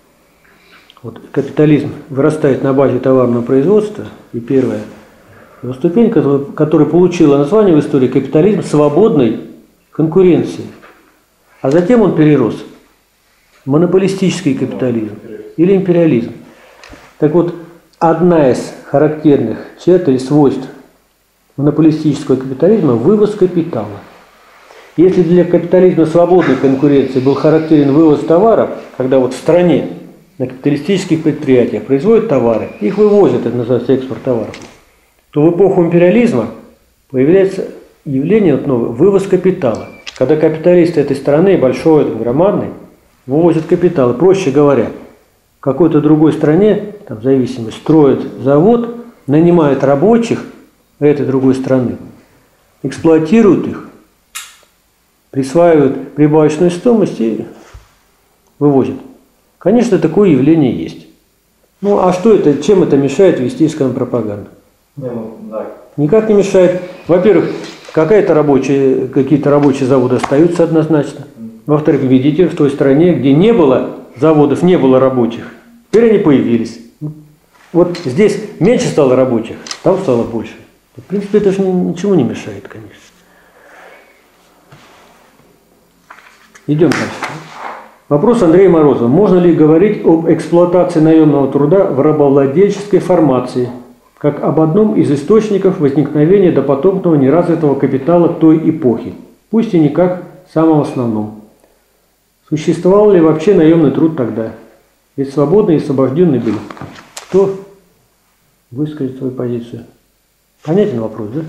Вот, капитализм вырастает на базе товарного производства, и первая его ступень, которая получила название в истории капитализм свободной конкуренции. А затем он перерос в монополистический капитализм или империализм. Так вот, одна из характерных черт или свойств монополистического капитализма – вывоз капитала. Если для капитализма свободной конкуренции был характерен вывоз товаров, когда вот в стране на капиталистических предприятиях производят товары, их вывозят, это называется экспорт товаров, то в эпоху империализма появляется явление вот новое – вывоз капитала. Когда капиталисты этой страны, большой, громадный, вывозят капитал. Проще говоря, в какой-то другой стране, там в зависимости, строят завод, нанимают рабочих этой другой страны, эксплуатируют их, присваивают прибавочную стоимость и вывозят. Конечно, такое явление есть. Ну, а что это, чем это мешает вести пропаганду? Никак не мешает. Во-первых, какие-то рабочие заводы остаются однозначно. Во-вторых, видите, в той стране, где не было заводов, не было рабочих, теперь они появились. Вот здесь меньше стало рабочих, там стало больше. В принципе, это же ничего не мешает, конечно. Идем дальше. Вопрос Андрея Морозова. Можно ли говорить об эксплуатации наемного труда в рабовладельческой формации, как об одном из источников возникновения допотопного неразвитого капитала той эпохи, пусть и не как самом основном? Существовал ли вообще наемный труд тогда? Ведь свободные и освобожденные были. Кто выскажет свою позицию? Понятен вопрос, да?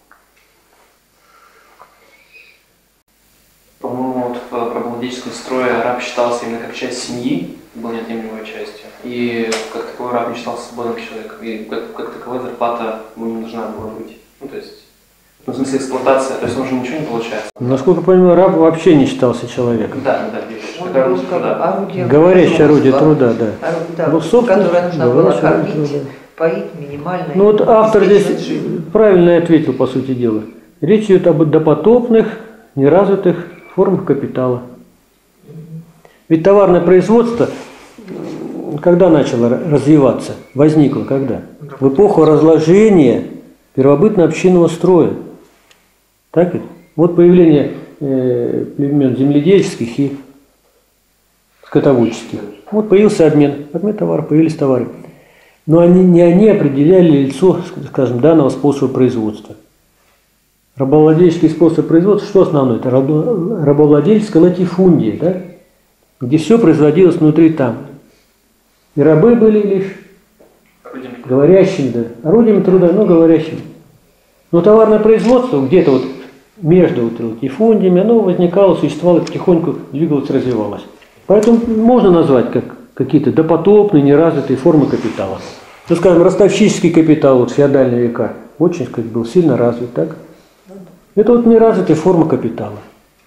По-моему, вот в рабовладельческом строе раб считался именно как часть семьи, был неотъемлемой частью. И как таковой раб не считался свободным человеком. И как таковой зарплата ему не должна была быть. Ну, то есть, в смысле эксплуатация, то есть он уже ничего не получается. Насколько я понимаю, раб вообще не считался человеком. Да. Говорящее орудие труда, да. Да, ну, которое нужно было кормить, поить минимально. Ну вот автор здесь правильно ответил, по сути дела. Речь идет об допотопных, неразвитых формах капитала. Ведь товарное производство, когда начало развиваться, возникло когда? В эпоху разложения первобытно-общинного строя. Так ведь? Вот появление племен земледельческих и скотоводческих. Вот появился обмен товаров, появились товары. Но не они определяли лицо, скажем, данного способа производства. Рабовладельческий способ производства, что основное? Это рабовладельческая латифундия, да? Где все производилось внутри там. И рабы были лишь говорящими, да, орудием труда, но говорящими. Но товарное производство где-то вот между вот латифундиями, оно возникало, существовало, потихоньку двигалось, развивалось. Поэтому можно назвать как какие-то допотопные, неразвитые формы капитала. Ну, скажем, ростовщический капитал вот в феодальные века очень, сказать, был сильно развит, так? Это вот неразвитая форма капитала.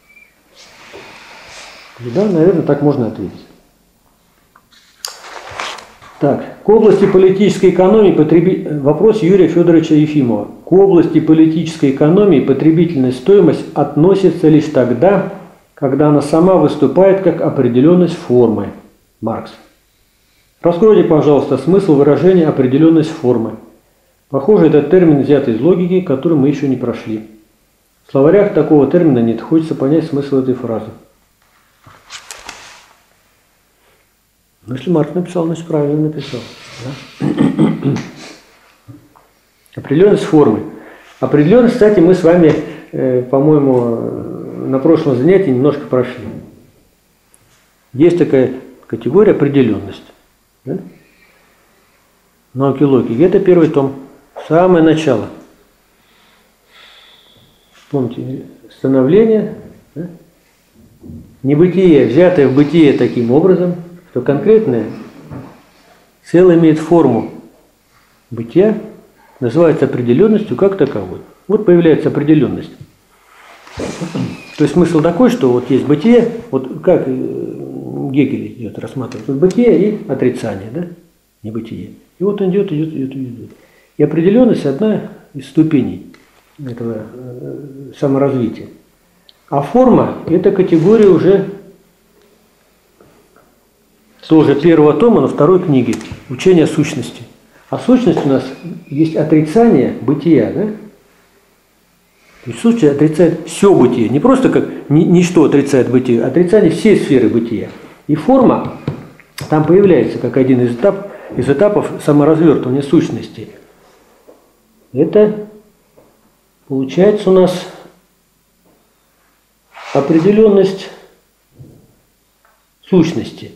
Да, наверное, так можно ответить. Так, к области политической экономии вопрос Юрия Федоровича Ефимова. К области политической экономии потребительная стоимость относится лишь тогда, когда она сама выступает как определенность формы. Маркс. Раскройте, пожалуйста, смысл выражения «определенность формы». Похоже, этот термин взят из логики, которую мы еще не прошли. В словарях такого термина нет. Хочется понять смысл этой фразы. Но если Маркс написал, значит правильно написал. Да? Определенность формы. Определенность, кстати, мы с вами, по-моему, на прошлом занятии немножко прошли. Есть такая категория определенность. Да? Науки логики. Это первый том. Самое начало. Помните, становление, да? Небытие, взятое в бытие таким образом, что конкретное целое имеет форму бытия, называется определенностью как таковой. Вот появляется определенность. То есть смысл такой, что вот есть бытие, вот как Гегель идет рассматривать, вот бытие и отрицание, да, небытие. И вот он идет. И определенность одна из ступеней этого саморазвития. А форма – это категория уже тоже первого тома, но второй книги «Учение о сущности». А сущность у нас есть отрицание бытия, да? То есть сущность отрицает все бытие, не просто как ничто отрицает бытие, а отрицание всей сферы бытия. И форма там появляется как один из этапов саморазвертывания сущности. Это получается у нас определенность сущности.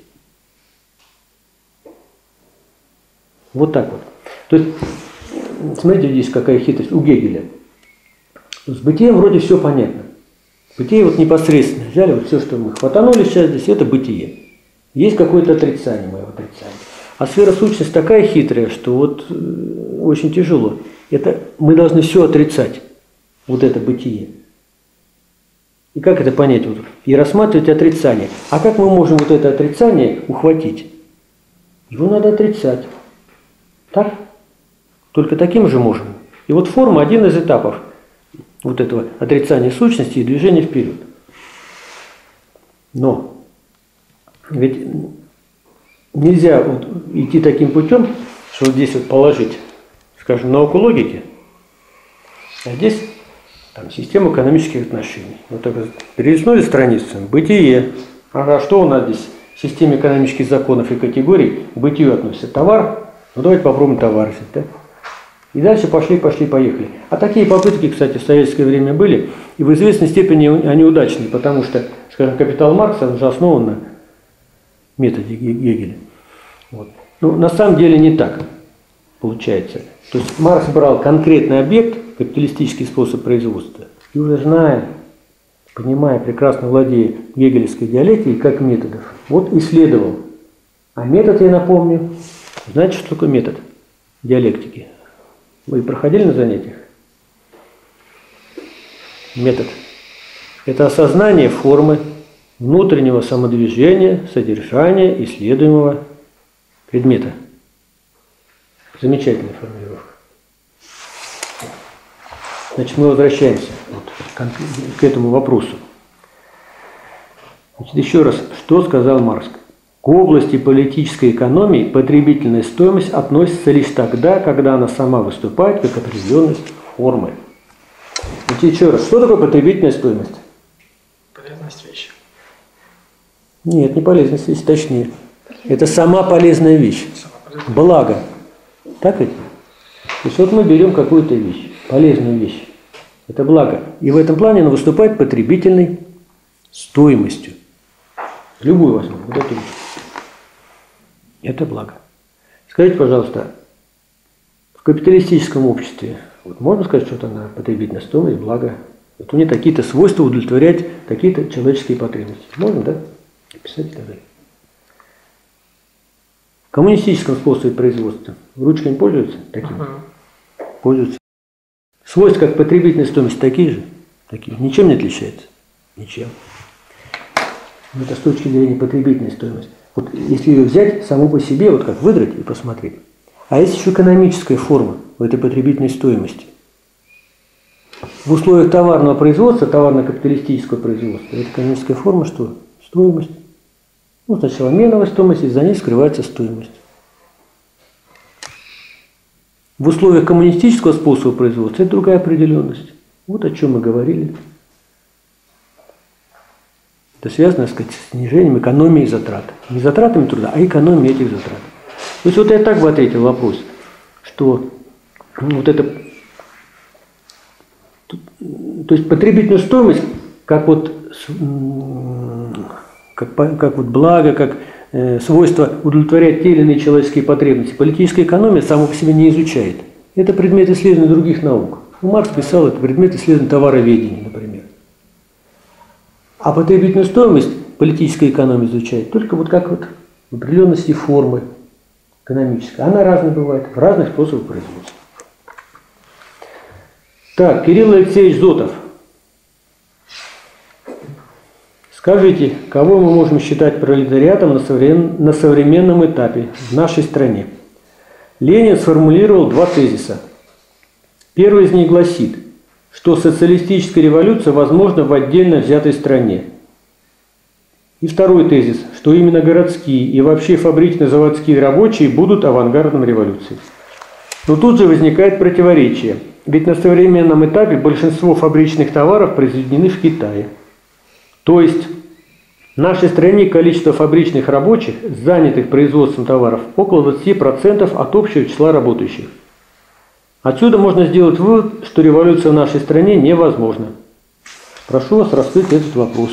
Вот так вот. То есть, смотрите, здесь какая хитрость у Гегеля. С бытием вроде все понятно. Бытие вот непосредственно взяли, вот все, что мы хватанули сейчас здесь, это бытие. Есть какое-то отрицание, мое отрицание. А сфера сущности такая хитрая, что вот очень тяжело. Это мы должны все отрицать, вот это бытие. И как это понять? Вот, и рассматривать отрицание. А как мы можем вот это отрицание ухватить? Его надо отрицать. Так? Только таким же можем. И вот форма один из этапов вот этого отрицания сущности и движения вперед. Но ведь нельзя вот идти таким путем, что вот здесь вот положить, скажем, науку логики, а здесь там система экономических отношений. Вот так вот перелистнули страницу, бытие. Ага, что у нас здесь в системе экономических законов и категорий к бытию относится? Товар. Ну давайте попробуем товар взять, да? И дальше пошли, поехали. А такие попытки, кстати, в советское время были, и в известной степени они удачные, потому что, скажем, «Капитал» Маркса уже основан на методе Гегеля. Вот. Ну, на самом деле не так получается. То есть Маркс брал конкретный объект, капиталистический способ производства, и уже зная, понимая, прекрасно владея гегелевской диалектикой как методов, вот исследовал. А метод, я напомню, знаете, что такое метод диалектики? Вы проходили на занятиях? Метод – это осознание формы внутреннего самодвижения, содержания исследуемого предмета. Замечательная формулировка. Значит, мы возвращаемся вот к этому вопросу. Значит, еще раз, что сказал Маркс? К области политической экономии потребительная стоимость относится лишь тогда, когда она сама выступает как определенность формы. Значит, еще раз, что такое потребительная стоимость? Полезность вещи. Нет, не полезность вещи, точнее. Это сама полезная вещь. Благо. Так ведь? То есть вот мы берем какую-то вещь, полезную вещь. Это благо. И в этом плане она выступает потребительной стоимостью. Любую возьмем, вот эту вещь. Это благо. Скажите, пожалуйста, в капиталистическом обществе вот можно сказать, что это на потребительная стоимость, благо? Вот у нее какие-то свойства удовлетворять какие-то человеческие потребности. Можно, да? Писать и так далее. В коммунистическом способе производства ручками пользуются? Таким? Пользуются. Свойства как потребительная стоимость такие же? Такие. Ничем не отличается? Ничем. Но это с точки зрения потребительной стоимости. Вот если ее взять саму по себе, вот как выдрать и посмотреть. А есть еще экономическая форма в этой потребительной стоимости. в условиях товарного производства, товарно-капиталистического производства, это экономическая форма, что стоимость. Ну, сначала меновая стоимость, и за ней скрывается стоимость. В условиях коммунистического способа производства это другая определенность. Вот о чем мы говорили. Это связано, так сказать, с снижением экономии затрат. Не затратами труда, а экономией этих затрат. То есть вот я так бы ответил вопрос, что вот это, то есть потребительную стоимость как вот, как вот благо, как свойство удовлетворять те или иные человеческие потребности, политическая экономия сама по себе не изучает. Это предмет исследования других наук. Маркс писал, это предмет исследования товароведения, например. А потребительную стоимость политическая экономия изучает только вот как вот в определенности формы экономической. Она разная бывает, в разных способах производства. Так, Кирилл Алексеевич Зотов. Скажите, кого мы можем считать пролетариатом на современном этапе в нашей стране? Ленин сформулировал два тезиса. Первый из них гласит, что социалистическая революция возможна в отдельно взятой стране. И второй тезис, что именно городские и вообще фабрично-заводские рабочие будут авангардом революции. Но тут же возникает противоречие, ведь на современном этапе большинство фабричных товаров произведены в Китае. То есть в нашей стране количество фабричных рабочих, занятых производством товаров, около 20% от общего числа работающих. Отсюда можно сделать вывод, что революция в нашей стране невозможна. Прошу вас раскрыть этот вопрос.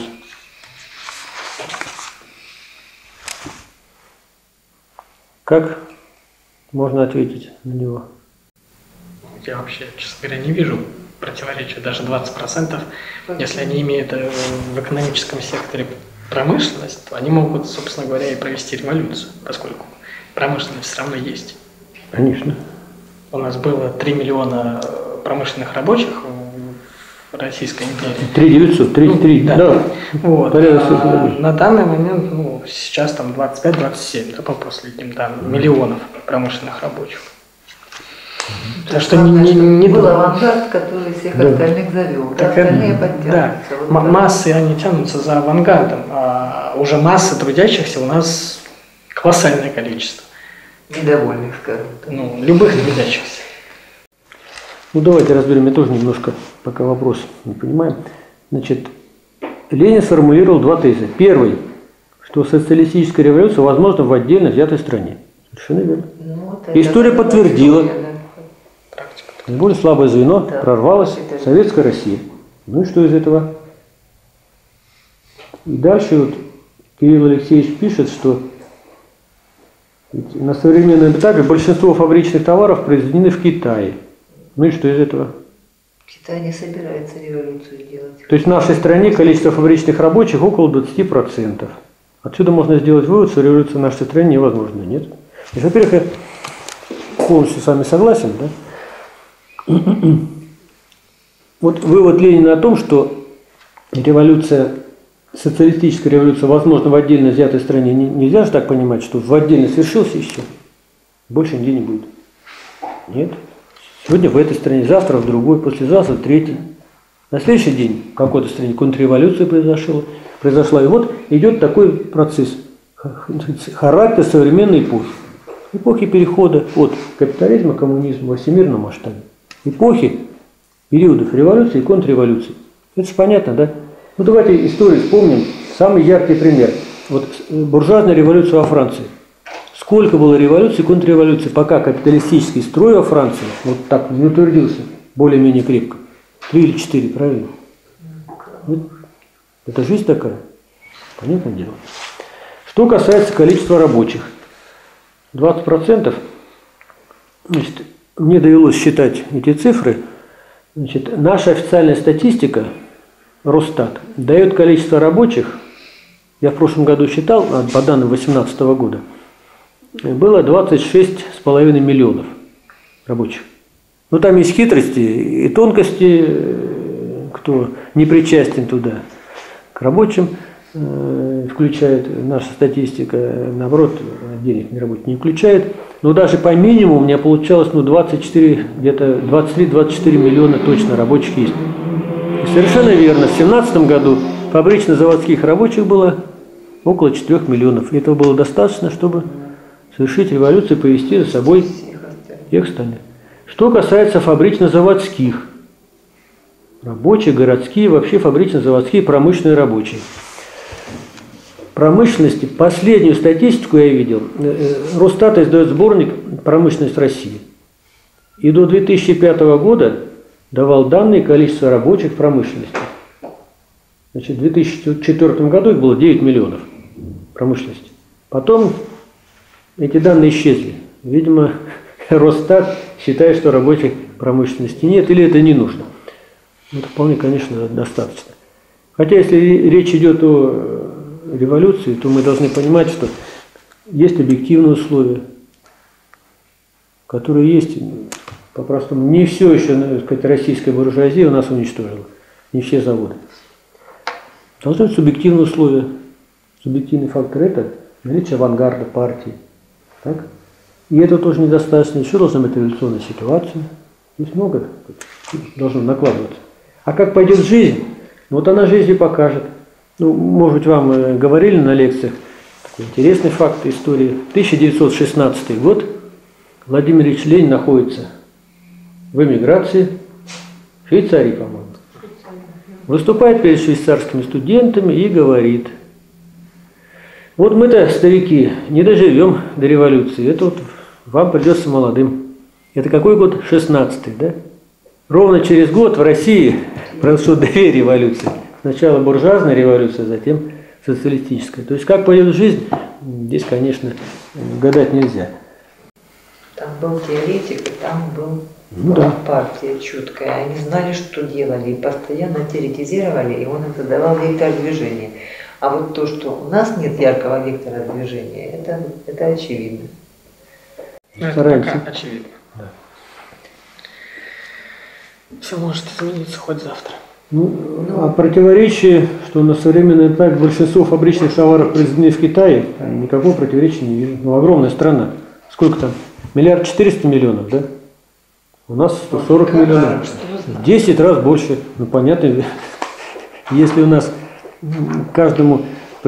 Как можно ответить на него? Я вообще, честно говоря, не вижу противоречия. Даже 20%, если они имеют в экономическом секторе промышленность, то они могут, собственно говоря, и провести революцию, поскольку промышленность все равно есть. Конечно. У нас было 3 миллиона промышленных рабочих в Российской империи. 3900, 33, да. Вот. На данный момент, ну, сейчас там 25-27, да, по последним данным, миллионов промышленных рабочих. Так что не был авангард, который всех остальных завел, так остальные подтянутся. Да, вот массы, они тянутся за авангардом, а уже массы трудящихся у нас колоссальное количество. Недовольных, скажем так. Ну, любых трудящихся. Ну, давайте разберем, я тоже немножко пока вопрос не понимаю. Значит, Ленин сформулировал два теза. Первый, что социалистическая революция возможна в отдельно взятой стране. Совершенно верно. Ну, история подтвердила. Наиболее слабое звено прорвалось Советская Россия. Ну и что из этого? И дальше вот Кирилл Алексеевич пишет, что на современном этапе большинство фабричных товаров произведены в Китае. Ну и что из этого? Китай не собирается революцию делать. То есть в нашей стране количество фабричных рабочих около 20%. Отсюда можно сделать вывод, что революция в нашей стране невозможна, нет? Во-первых, я полностью с вами согласен, да? Вот вывод Ленина о том, что революция, социалистическая революция возможна в отдельно взятой стране, нельзя же так понимать, что в отдельно свершился и все. Больше нигде не будет. Нет. Сегодня в этой стране, завтра в другой, послезавтра в третьей. На следующий день в какой-то стране контрреволюция произошла. И вот идет такой процесс, характер современной эпохи. Эпохи перехода от капитализма к коммунизму во всемирном масштабе. Эпохи периодов революции и контрреволюции. Это же понятно, да? Ну давайте историю вспомним. Самый яркий пример. Вот буржуазная революция во Франции. Сколько было революций и контрреволюций, пока капиталистический строй во Франции вот так не утвердился более-менее крепко. 3 или 4, правильно? Вот. Это жизнь такая. Понятное дело. Что касается количества рабочих. 20%, значит, мне довелось считать эти цифры. Значит, наша официальная статистика, Росстат, дает количество рабочих, я в прошлом году считал, по данным 2018 года, было 26,5 миллионов рабочих. Но там есть хитрости и тонкости, кто не причастен туда, к рабочим, включает наша статистика, наоборот, денег на работу не включает. Но даже по минимуму у меня получалось 24, где-то 23-24 миллиона точно рабочих есть. И совершенно верно, в 2017 году фабрично-заводских рабочих было около 4 миллионов. И этого было достаточно, чтобы совершить революцию и повести за собой всех остальных. Что касается фабрично-заводских рабочих, городские, вообще фабрично-заводские, промышленные рабочие. Промышленности, последнюю статистику я видел, Росстат издает сборник «Промышленность России». И до 2005 года давал данные количества рабочих в промышленности. Значит, в 2004 году их было 9 миллионов промышленности. Потом эти данные исчезли. Видимо, Росстат считает, что рабочих промышленности нет, или это не нужно. Это вполне, конечно, достаточно. Хотя, если речь идет о революции, то мы должны понимать, что есть объективные условия, которые есть, по-простому. Не все еще, так сказать, российская буржуазия у нас уничтожила, не все заводы. Должны быть субъективные условия. Субъективный фактор – это наличие авангарда партии. Так? И это тоже недостаточно. Еще должна быть революционная ситуация. Здесь много должно накладываться. А как пойдет жизнь? Вот она жизнь и покажет. Ну, может быть, вам говорили на лекциях такой интересный факт истории. 1916 год. Владимир Ильич Ленин находится в эмиграции, в Швейцарии, по-моему. Выступает перед швейцарскими студентами и говорит: вот мы-то, старики, не доживем до революции. Это вот вам придется молодым. Это какой год? 16-й, да? Ровно через год в России произошло две революции. Сначала буржуазная революция, затем социалистическая. То есть как пойдет жизнь, здесь, конечно, гадать нельзя. Там был теоретик, и там была да. партия чуткая. Они знали, что делали, и постоянно теоретизировали, и он им задавал вектор движения. А вот то, что у нас нет яркого вектора движения, это очевидно. Это пока очевидно. Да. Все может измениться хоть завтра. А противоречие, что на современный этап большинство фабричных товаров произведены в Китае, никакого противоречия не вижу. Ну, огромная страна. Сколько там? 1 400 000 000, да? У нас 140 миллионов. В 10 раз больше. Ну, понятно, если у нас каждому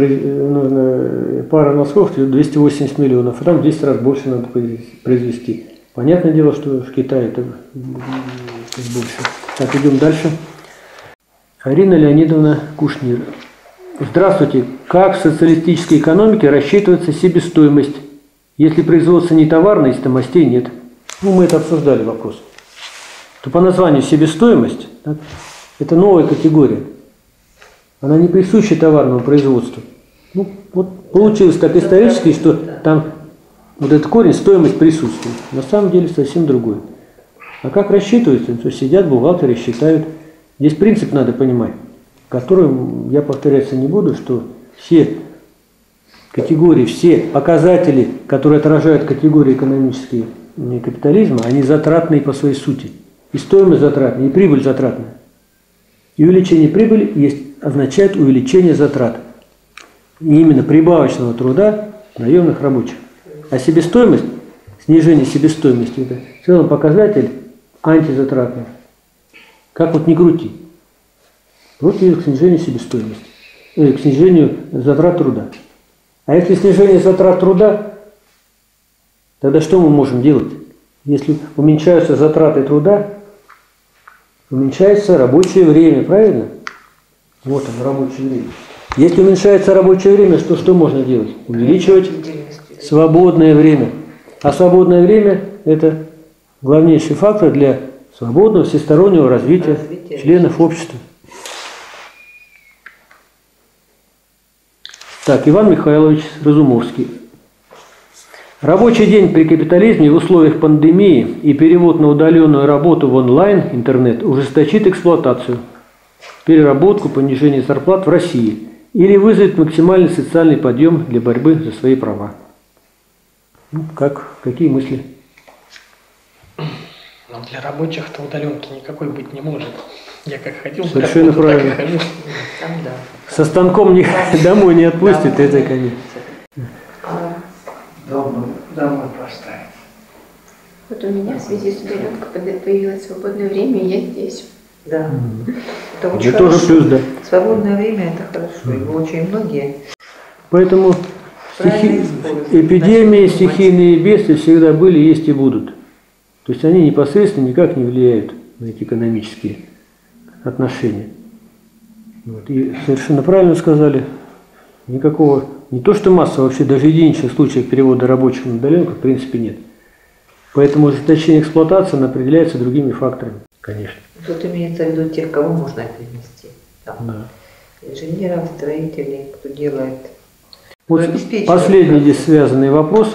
нужно пара носков, 280 миллионов, а там 10 раз больше надо произвести. Понятное дело, что в Китае это больше. Так, идем дальше. Арина Леонидовна Кушнир. Здравствуйте. Как в социалистической экономике рассчитывается себестоимость, если производство не товарное, если мастей нет? Ну, мы это обсуждали вопрос. То по названию себестоимость, так, это новая категория. Она не присуща товарному производству. Ну, вот получилось так исторически, что там вот этот корень, стоимость присутствует. На самом деле совсем другой. А как рассчитывается? То сидят бухгалтеры, считают. Здесь принцип надо понимать, который я повторяться не буду, что все категории, все показатели, которые отражают категории экономические капитализма, они затратные по своей сути. И стоимость затратная, и прибыль затратная. И увеличение прибыли означает увеличение затрат. И именно прибавочного труда наемных рабочих. А себестоимость, снижение себестоимости, это в целом показатель антизатратный. Как вот ни крути. Вот идет к снижению себестоимости, к снижению затрат труда. А если снижение затрат труда, тогда что мы можем делать? Если уменьшаются затраты труда, уменьшается рабочее время, правильно? Вот оно, рабочее время. Если уменьшается рабочее время, что можно делать? Увеличивать свободное время. А свободное время – это главнейший фактор для свободного всестороннего развития членов общества. Так, Иван Михайлович Разумовский. Рабочий день при капитализме в условиях пандемии и перевод на удаленную работу в онлайн, интернет, ужесточит эксплуатацию, переработку, понижение зарплат в России или вызовет максимальный социальный подъем для борьбы за свои права. Ну, какие мысли? Но для рабочих-то удаленки никакой быть не может. Я как ходил, совершенно правильно. Так и хожу. Со станком домой не отпустит, это, конечно. Домой поставить. Вот у меня в связи с удаленкой появилось свободное время, и я здесь. Да. Это очень Это хорошо. тоже плюс, да. Свободное время это хорошо. Его очень многие. Поэтому Правильно используют. эпидемии, Значит, думать. стихийные бедствия всегда были, есть и будут. То есть они непосредственно никак не влияют на эти экономические отношения. Вот. И совершенно правильно сказали, никакого, не то что масса, вообще даже единичных случаев перевода рабочих на удаленку в принципе нет. Поэтому ожесточение эксплуатации она определяется другими факторами, конечно. Тут имеется в виду тех, кого можно перенести. Там, Да. инженеров, строителей, кто делает. Вот обеспечивает последний процесс. здесь связанный вопрос.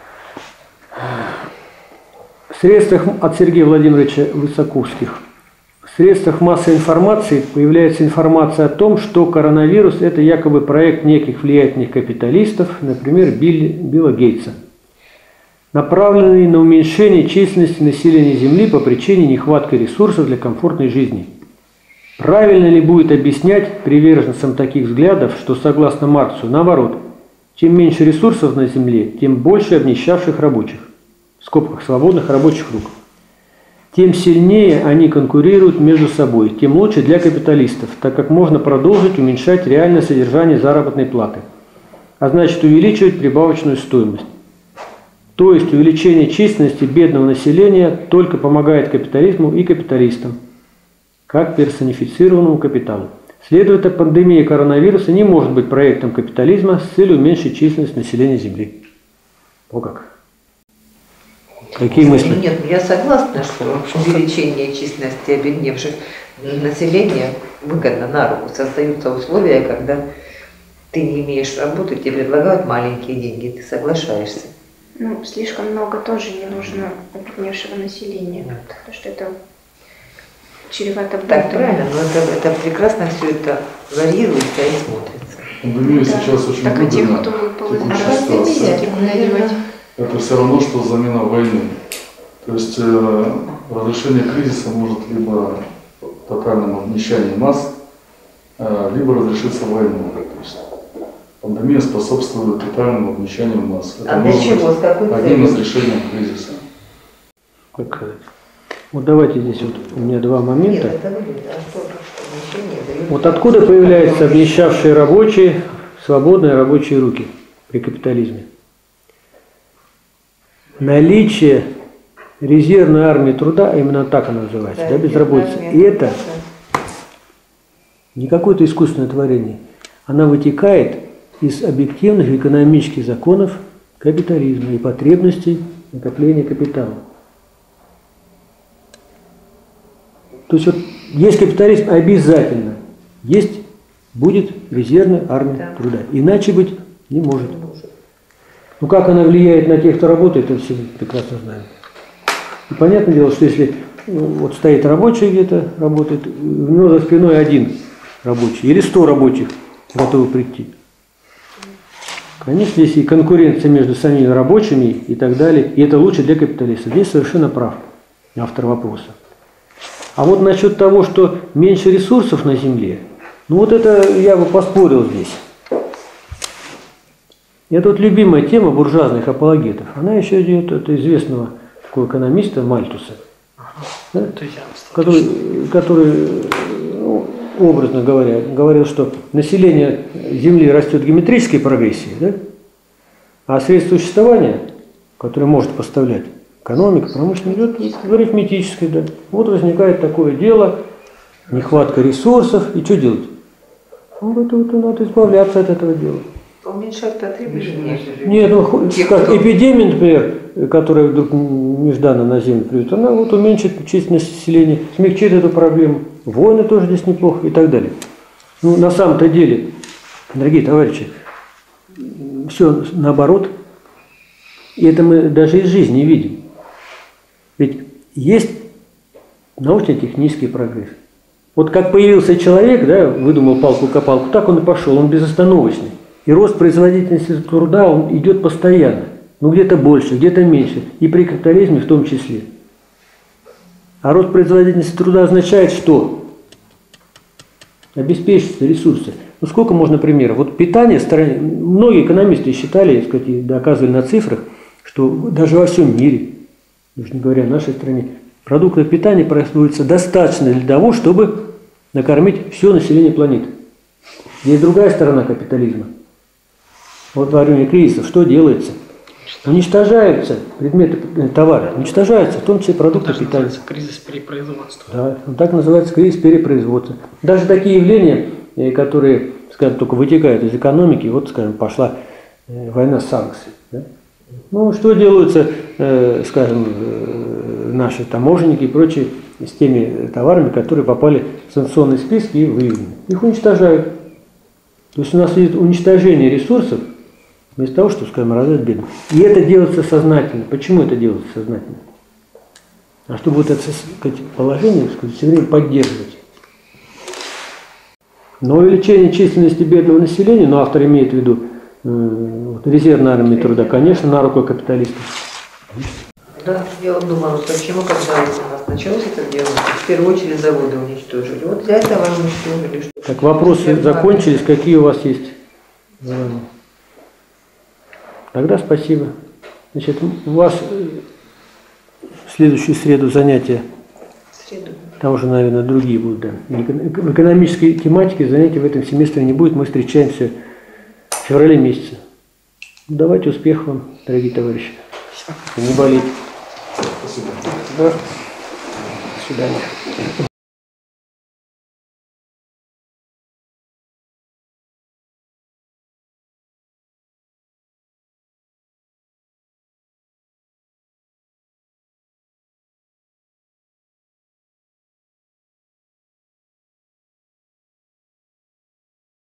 В средствах от Сергея Владимировича Высоковских. В средствах массовой информации появляется информация о том, что коронавирус – это якобы проект неких влиятельных капиталистов, например, Билла Гейтса, направленный на уменьшение численности населения Земли по причине нехватки ресурсов для комфортной жизни. Правильно ли будет объяснять приверженцам таких взглядов, что, согласно Марксу, наоборот, чем меньше ресурсов на Земле, тем больше обнищавших рабочих, в скобках свободных рабочих рук. Тем сильнее они конкурируют между собой, тем лучше для капиталистов, так как можно продолжить уменьшать реальное содержание заработной платы, а значит увеличивать прибавочную стоимость. То есть увеличение численности бедного населения только помогает капитализму и капиталистам, как персонифицированному капиталу. Следовательно, пандемия коронавируса не может быть проектом капитализма с целью уменьшить численность населения Земли. О как! Какие мысли? Нет, я согласна, что увеличение численности обедневших населения выгодно на руку. Создаются условия, когда ты не имеешь работы, тебе предлагают маленькие деньги, ты соглашаешься. Ну, слишком много тоже не нужно обедневшего населения, потому что это чревато Так, бунтом. правильно, но это прекрасно все это варьируется и смотрится. Пандемия сейчас очень Так и тех, выгодна. кто выпал из Текущая работы, ситуация. стимулировать. Это все равно, что замена войны. То есть разрешение кризиса может либо тотальным обнищанием масс, либо разрешиться войной. То есть пандемия способствует тотальному обнищанию масс. Это А для может чего? быть С какой одним целью? из решений кризиса. Вот давайте здесь вот у меня два Нет, момента. это выгодно. А что обнищание дает? Вот откуда появляются обнищавшие рабочие, свободные рабочие руки при капитализме? Наличие резервной армии труда, а именно так она называется, да, безработица. И это не какое-то искусственное творение. Она вытекает из объективных экономических законов капитализма и потребностей накопления капитала. То есть вот есть капитализм, обязательно будет резервная армия труда. Иначе быть не может. Ну как она влияет на тех, кто работает, это все прекрасно знаем. И понятное дело, что если вот стоит рабочий где-то, работает, у него за спиной один рабочий или 100 рабочих готовы прийти. Конечно, есть и конкуренция между самими рабочими и так далее, и это лучше для капиталиста. Здесь совершенно прав автор вопроса. А вот насчет того, что меньше ресурсов на Земле, ну вот это я бы поспорил здесь. Это вот любимая тема буржуазных апологетов. Она еще идет от известного такого экономиста Мальтуса, да, который ну, образно говоря, говорил, что население Земли растет в геометрической прогрессии, да, а средства существования, которые может поставлять экономика, промышленность, идет в арифметической. Да. Вот возникает такое дело, нехватка ресурсов, и что делать? Ну, надо избавляться от этого дела. Уменьшать потребление. Нет, ну, как эпидемия, например, которая вдруг нежданно на Землю придет, она вот уменьшит численность населения, смягчит эту проблему. Войны тоже здесь неплохо и так далее. Ну, на самом-то деле, дорогие товарищи, все наоборот. И это мы даже из жизни видим. Ведь есть научно-технический прогресс. Вот как появился человек, да, выдумал палку-копалку, так он и пошел, он безостановочный. И рост производительности труда, он идет постоянно. Ну где-то больше, где-то меньше. И при капитализме в том числе. А рост производительности труда означает, что обеспечиваются ресурсы. Ну сколько можно примеров? Вот питание в стране, многие экономисты считали, сказать, и доказывали на цифрах, что даже во всем мире уж не говоря о нашей стране, продуктов питания производится достаточно для того, чтобы накормить все население планеты. Есть другая сторона капитализма. Вот во время кризисов что делается? Уничтожаются предметы, товары, уничтожаются, в том числе продукты питания. Кризис перепроизводства. Да, он так называется кризис перепроизводства. Даже такие явления, которые, скажем, только вытекают из экономики, вот, скажем, пошла война санкций. Да? Ну, что делаются, скажем, наши таможенники и прочие с теми товарами, которые попали в санкционные списки и выведены? Их уничтожают. То есть у нас есть уничтожение ресурсов, вместо того, чтобы, скажем, развивать бедность. И это делается сознательно. Почему это делается сознательно? А чтобы вот это, сказать, положение, сказать, все время поддерживать. Но увеличение численности бедного населения, но автор имеет в виду резервной армии труда, конечно, на руку капиталистов. Да, я вот думала, почему, когда у нас началось это дело, в первую очередь заводы уничтожили. Вот взять товар уничтожили. Так, вопросы закончились, какие у вас есть? Тогда спасибо. Значит, у вас в следующую среду занятия. Там уже, наверное, другие будут. Да. В экономической тематике занятий в этом семестре не будет. Мы встречаемся в феврале месяце. Давайте успехов вам, дорогие товарищи. Не болейте. Спасибо. Да. До свидания.